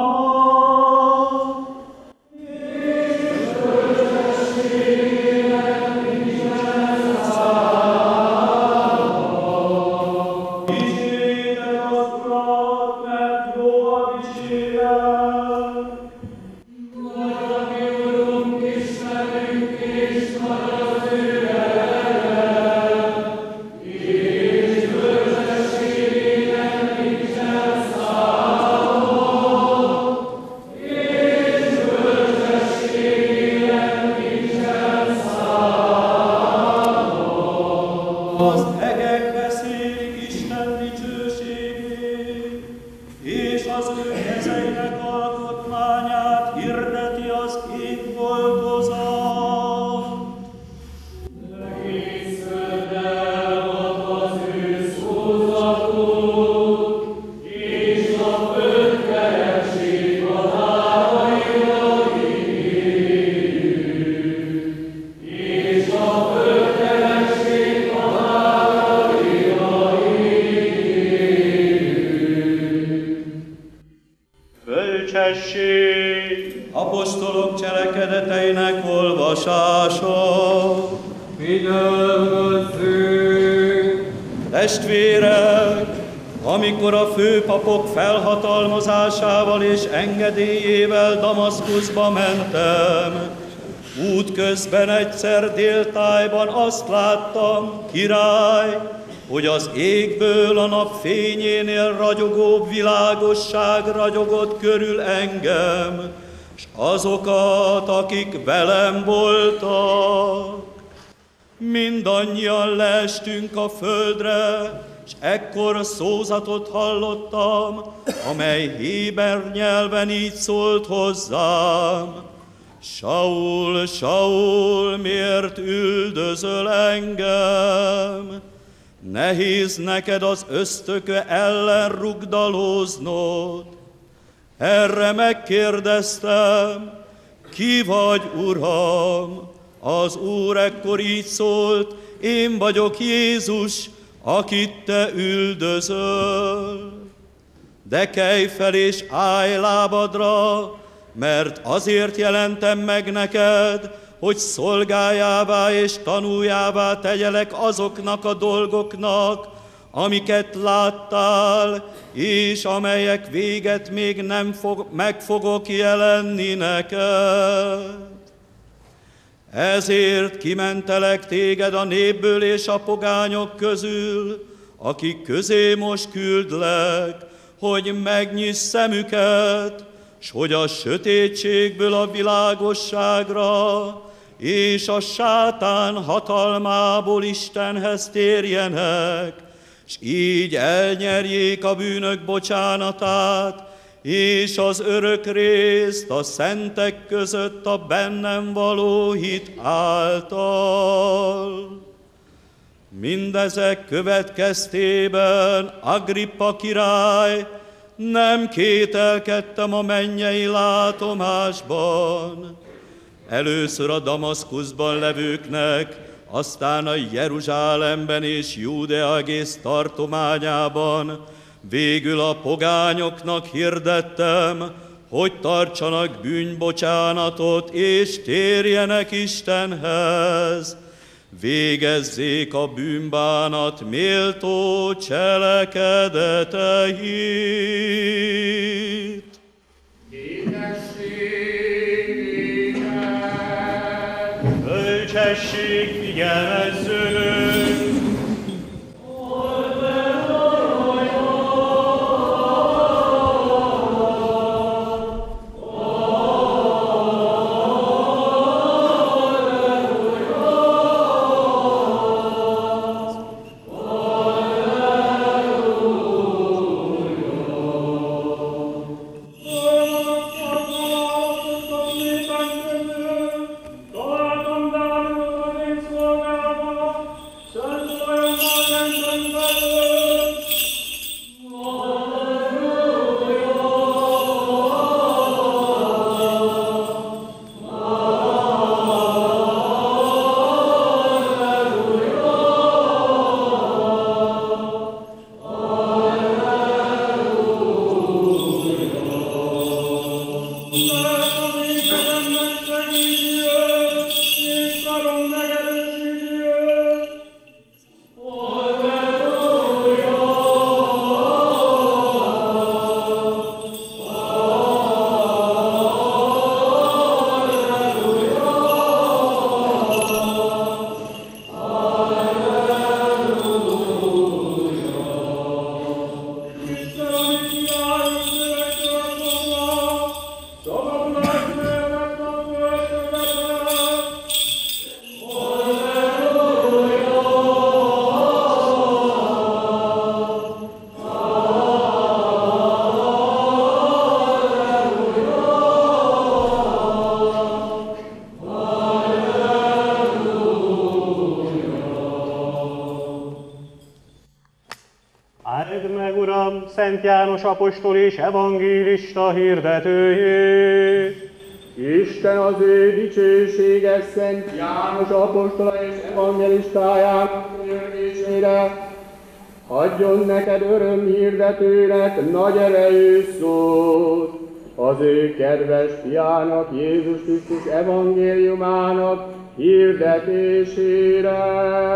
Apostolok cselekedeteinek olvasása. Figyelmezzünk! Testvérek, amikor a főpapok felhatalmazásával és engedélyével Damaszkuszba mentem, útközben egyszer déltájban azt láttam, király, hogy az égből a nap fényénél ragyogóbb világosság ragyogott körül engem, s azokat, akik velem voltak. Mindannyian leestünk a földre, s ekkor szózatot hallottam, amely héber nyelven így szólt hozzám. Saul, Saul, miért üldözöl engem? Nehéz neked az ösztöke ellen rugdalóznod. Erre megkérdeztem, ki vagy, Uram? Az Úr ekkor így szólt, én vagyok Jézus, akit te üldözöl. De kelj fel és állj lábadra, mert azért jelentem meg neked, hogy szolgájává és tanuljává tegyelek azoknak a dolgoknak, amiket láttál, és amelyek véget még nem fog, meg fogok jelenni neked. Ezért kimentelek téged a népből és a pogányok közül, akik közé most küldlek, hogy megnyiss szemüket, s hogy a sötétségből a világosságra, és a sátán hatalmából Istenhez térjenek, s így elnyerjék a bűnök bocsánatát, és az örök részt a szentek között a bennem való hit által. Mindezek következtében, Agrippa király, nem kételkedtem a mennyei látomásban. Először a Damaszkuszban levőknek, aztán a Jeruzsálemben és Júdea egész tartományában, végül a pogányoknak hirdettem, hogy tartsanak bűnbocsánatot és térjenek Istenhez, végezzék a bűnbánat méltó cselekedeteit. Bölcsesség, figyelmezzünk! Találtam Dávidot, az én szolgálatot, Áld meg, Uram, Szent János apostol és evangélista hirdetőjét! Isten az ő dicsőséges Szent János apostola és evangelistájának könyörgésére adjon neked örömhirdetőnek nagy erejű szót, az ő kedves fiának, Jézus Krisztus evangéliumának hirdetésére.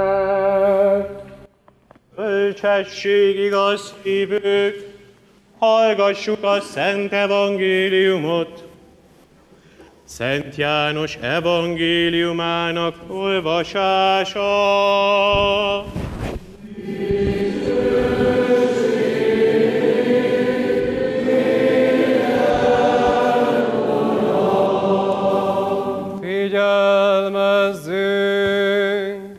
Bölcsesség, igaz hívők, hallgassuk a Szent Evangéliumot. Szent János evangéliumának olvasása. Figyelmezzünk!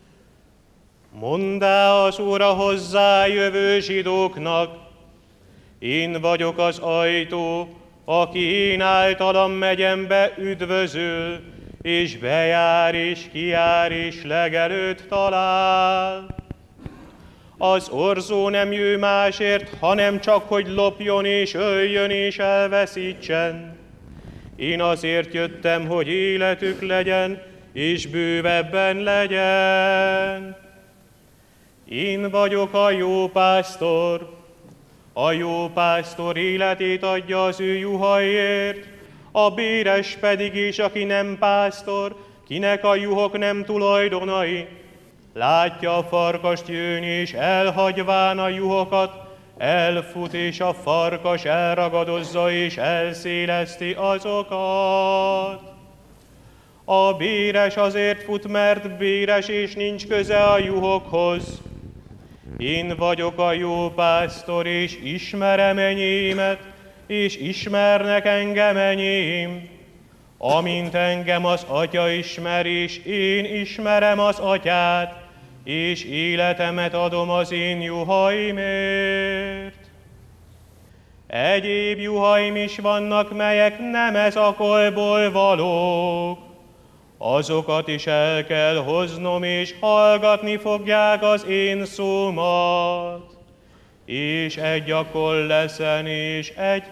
Monddá az Úr a hozzájövő zsidóknak, én vagyok az ajtó, aki én általam megyem be, üdvözöl, és bejár és kijár és legelőtt talál. Az orzó nem jő másért, hanem csak, hogy lopjon és öljön és elveszítsen. Én azért jöttem, hogy életük legyen, és bővebben legyen. Én vagyok a jó pásztor. A jó pásztor életét adja az ő juhaiért, a béres pedig is, aki nem pásztor, kinek a juhok nem tulajdonai. Látja a farkast jönni, és elhagyván a juhokat, elfut, és a farkas elragadozza, és elszéleszti azokat. A béres azért fut, mert béres, és nincs köze a juhokhoz. Én vagyok a jó pásztor, és ismerem enyémet, és ismernek engem enyém. Amint engem az Atya ismer, és én ismerem az Atyát, és életemet adom az én juhaimért. Egyéb juhaim is vannak, melyek nem ez a kolyból valók. Azokat is el kell hoznom, és hallgatni fogják az én szómat. És egy akkor leszen, és egy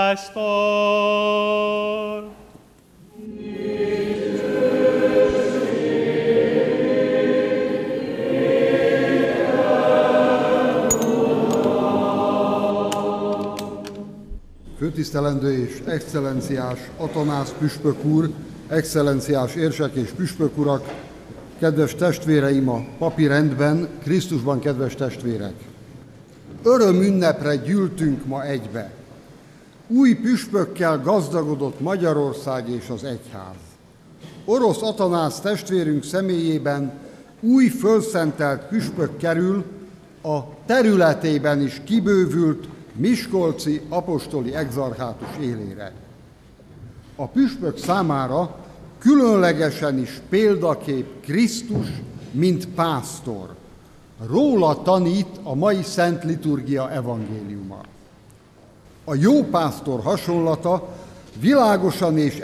pásztor. Főtisztelendő és excellenciás Atanász püspök úr, excellenciás érsek és püspök urak, kedves testvéreim a papi rendben, Krisztusban kedves testvérek! Örömünnepre gyűltünk ma egybe. Új püspökkel gazdagodott Magyarország és az egyház. Orosz Atanász testvérünk személyében új fölszentelt püspök kerül a területében is kibővült miskolci apostoli egzarchátus élére. A püspök számára különlegesen is példakép Krisztus, mint pásztor. Róla tanít a mai Szent Liturgia evangéliuma. A jó pásztor hasonlata világosan és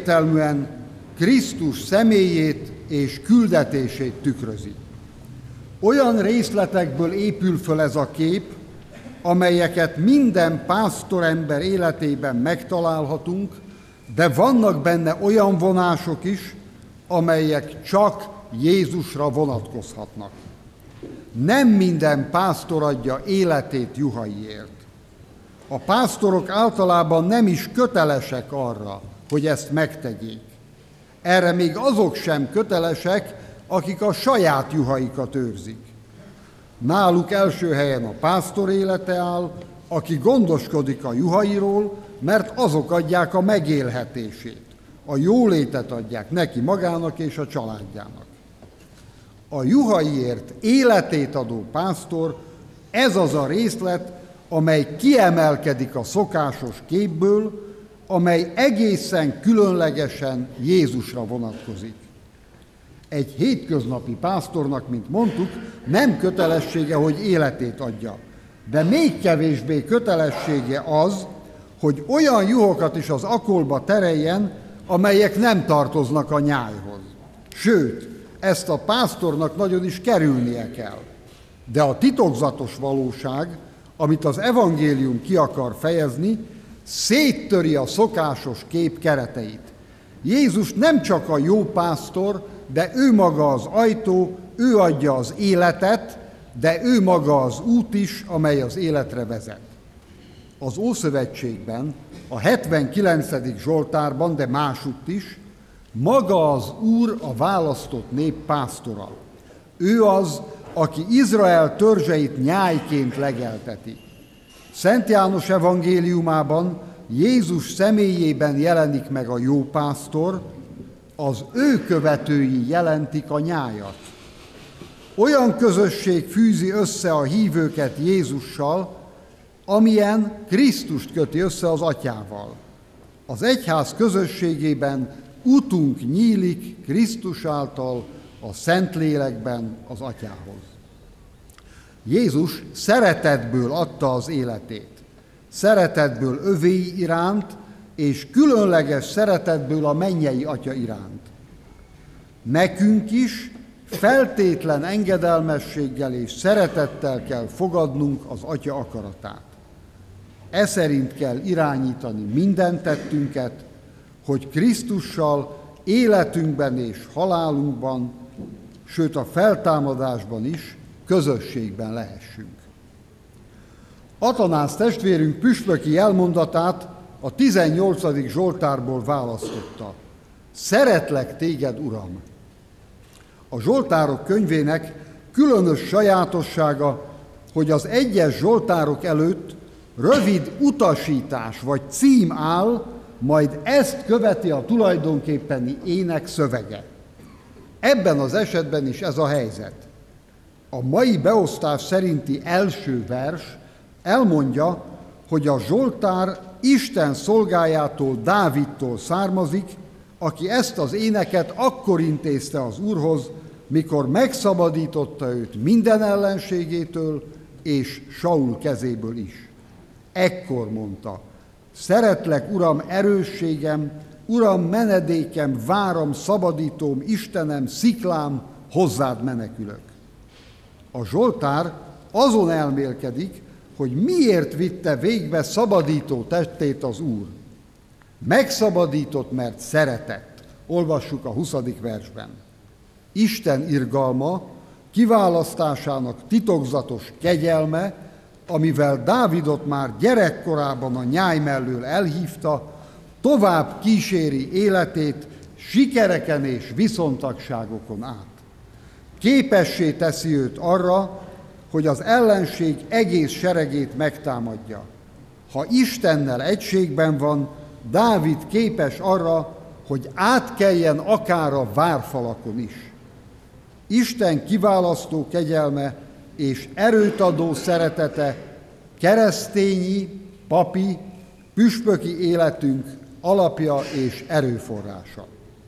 egyértelműen Krisztus személyét és küldetését tükrözi. Olyan részletekből épül föl ez a kép, amelyeket minden pásztorember életében megtalálhatunk, de vannak benne olyan vonások is, amelyek csak Jézusra vonatkozhatnak. Nem minden pásztor adja életét juhaiért. A pásztorok általában nem is kötelesek arra, hogy ezt megtegyék. Erre még azok sem kötelesek, akik a saját juhaikat őrzik. Náluk első helyen a pásztor élete áll, aki gondoskodik a juhairól, mert azok adják a megélhetését. A jólétet adják neki magának és a családjának. A juhaiért életét adó pásztor, ez az a részlet, amely kiemelkedik a szokásos képből, amely egészen különlegesen Jézusra vonatkozik. Egy hétköznapi pásztornak, mint mondtuk, nem kötelessége, hogy életét adja, de még kevésbé kötelessége az, hogy olyan juhokat is az akolba tereljen, amelyek nem tartoznak a nyájhoz. Sőt, ezt a pásztornak nagyon is kerülnie kell. De a titokzatos valóság, amit az evangélium ki akar fejezni, széttöri a szokásos kép kereteit. Jézus nem csak a jó pásztor, de ő maga az ajtó, ő adja az életet, de ő maga az út is, amely az életre vezet. Az Ószövetségben, a hetvenkilencedik Zsoltárban, de másutt is, maga az Úr a választott nép pásztora. Ő az, aki Izrael törzseit nyájként legelteti. Szent János evangéliumában Jézus személyében jelenik meg a jó pásztor, az ő követői jelentik a nyájat. Olyan közösség fűzi össze a hívőket Jézussal, amilyen Krisztust köti össze az Atyával. Az egyház közösségében utunk nyílik Krisztus által a Szentlélekben az Atyához. Jézus szeretetből adta az életét. Szeretetből övéi iránt, és különleges szeretetből a mennyei Atya iránt. Nekünk is feltétlen engedelmességgel és szeretettel kell fogadnunk az Atya akaratát. E szerint kell irányítani minden tettünket, hogy Krisztussal életünkben és halálunkban, sőt a feltámadásban is közösségben lehessünk. Atanász testvérünk püspöki elmondatát a tizennyolcadik Zsoltárból választotta. Szeretlek téged, Uram! A Zsoltárok könyvének különös sajátossága, hogy az egyes zsoltárok előtt rövid utasítás vagy cím áll, majd ezt követi a tulajdonképpeni ének szövege. Ebben az esetben is ez a helyzet. A mai beosztás szerinti első vers elmondja, hogy a Zsoltár Isten szolgájától, Dávidtól származik, aki ezt az éneket akkor intézte az Úrhoz, mikor megszabadította őt minden ellenségétől és Saul kezéből is. Ekkor mondta: szeretlek, Uram, erősségem, Uram, menedékem, váram, szabadítóm, Istenem, sziklám, hozzád menekülök. A Zsoltár azon elmélkedik, hogy miért vitte végbe szabadító tettét az Úr. Megszabadított, mert szeretett. Olvassuk a huszadik versben. Isten irgalma, kiválasztásának titokzatos kegyelme, amivel Dávidot már gyerekkorában a nyáj mellől elhívta, tovább kíséri életét sikereken és viszontagságokon át. Képessé teszi őt arra, hogy az ellenség egész seregét megtámadja. Ha Istennel egységben van, Dávid képes arra, hogy átkeljen akár a várfalakon is. Isten kiválasztó kegyelme és erőt adó szeretete keresztényi, papi, püspöki életünk alapja és erőforrása.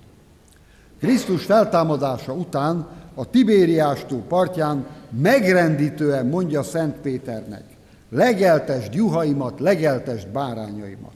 Krisztus feltámadása után a Tibériás-tó partján megrendítően mondja Szent Péternek: legeltesd juhaimat, legeltesd bárányaimat.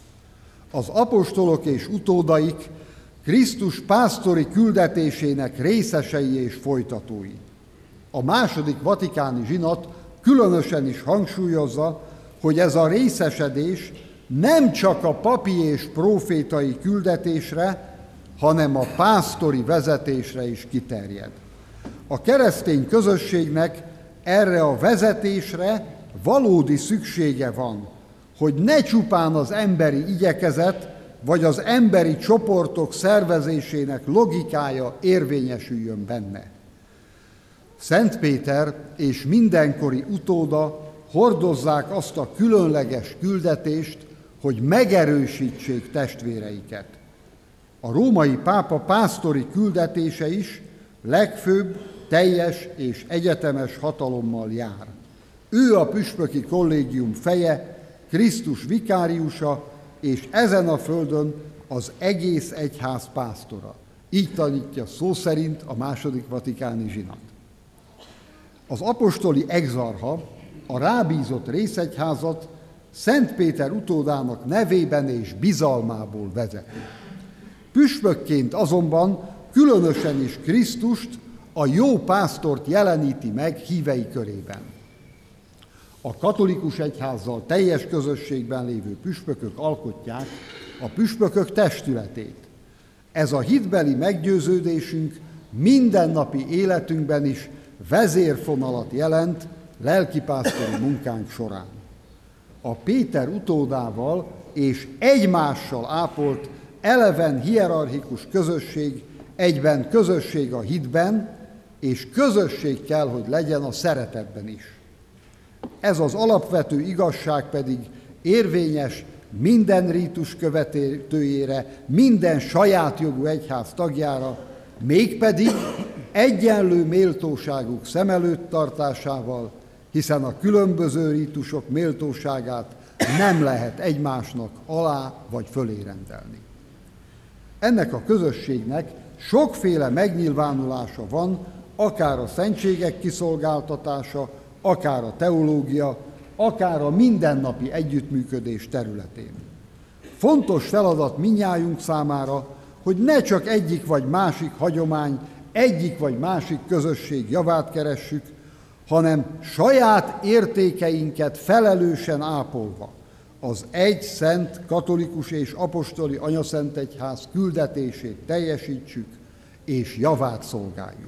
Az apostolok és utódaik Krisztus pásztori küldetésének részesei és folytatói. A második vatikáni zsinat különösen is hangsúlyozza, hogy ez a részesedés nem csak a papi és prófétai küldetésre, hanem a pásztori vezetésre is kiterjed. A keresztény közösségnek erre a vezetésre valódi szüksége van, hogy ne csupán az emberi igyekezet, vagy az emberi csoportok szervezésének logikája érvényesüljön benne. Szent Péter és mindenkori utóda hordozzák azt a különleges küldetést, hogy megerősítsék testvéreiket. A római pápa pásztori küldetése is legfőbb, teljes és egyetemes hatalommal jár. Ő a püspöki kollégium feje, Krisztus vikáriusa, és ezen a földön az egész egyház pásztora. Így tanítja szó szerint a második vatikáni zsinat. Az apostoli exarcha a rábízott részegyházat Szent Péter utódának nevében és bizalmából vezeti. Püspökként azonban különösen is Krisztust, a jó pásztort jeleníti meg hívei körében. A katolikus egyházzal teljes közösségben lévő püspökök alkotják a püspökök testületét. Ez a hitbeli meggyőződésünk mindennapi életünkben is vezérfonalat jelent lelkipásztori munkánk során. A Péter utódával és egymással ápolt eleven hierarchikus közösség egyben közösség a hitben, és közösség kell, hogy legyen a szeretetben is. Ez az alapvető igazság pedig érvényes minden rítus követőjére, minden saját jogú egyház tagjára, mégpedig egyenlő méltóságuk szem előtt tartásával, hiszen a különböző rítusok méltóságát nem lehet egymásnak alá vagy fölé rendelni. Ennek a közösségnek sokféle megnyilvánulása van, akár a szentségek kiszolgáltatása, akár a teológia, akár a mindennapi együttműködés területén. Fontos feladat mindnyájunk számára, hogy ne csak egyik vagy másik hagyomány, egyik vagy másik közösség javát keressük, hanem saját értékeinket felelősen ápolva az egy szent katolikus és apostoli anyaszentegyház küldetését teljesítsük és javát szolgáljuk.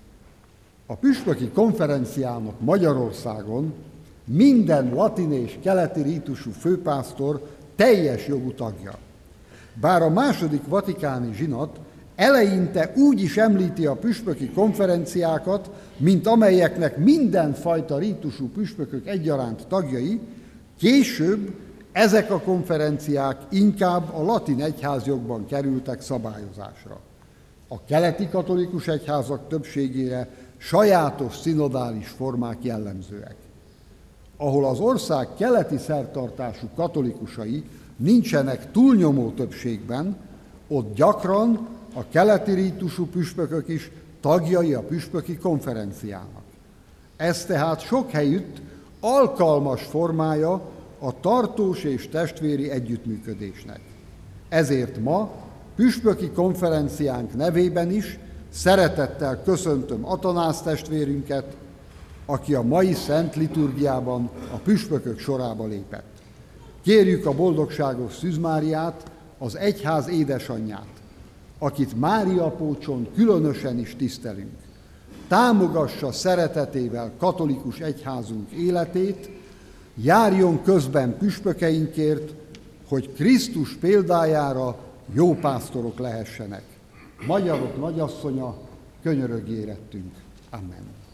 A püspöki konferenciának Magyarországon minden latin és keleti rítusú főpásztor teljes jogú tagja. Bár a második vatikáni zsinat eleinte úgy is említi a püspöki konferenciákat, mint amelyeknek mindenfajta rítusú püspökök egyaránt tagjai, később ezek a konferenciák inkább a latin egyházjogban kerültek szabályozásra. A keleti katolikus egyházak többségére sajátos szinodális formák jellemzőek. Ahol az ország keleti szertartású katolikusai nincsenek túlnyomó többségben, ott gyakran a keleti rítusú püspökök is tagjai a püspöki konferenciának. Ez tehát sok helyütt alkalmas formája a tartós és testvéri együttműködésnek. Ezért ma püspöki konferenciánk nevében is szeretettel köszöntöm Atanász testvérünket, aki a mai szent liturgiában a püspökök sorába lépett. Kérjük a boldogságos Szűz Máriát, az egyház édesanyját, akit Mária Pócson különösen is tisztelünk. Támogassa szeretetével katolikus egyházunk életét, járjon közben püspökeinkért, hogy Krisztus példájára jó pásztorok lehessenek. Magyarok nagyasszonya, könyörög érettünk. Amen.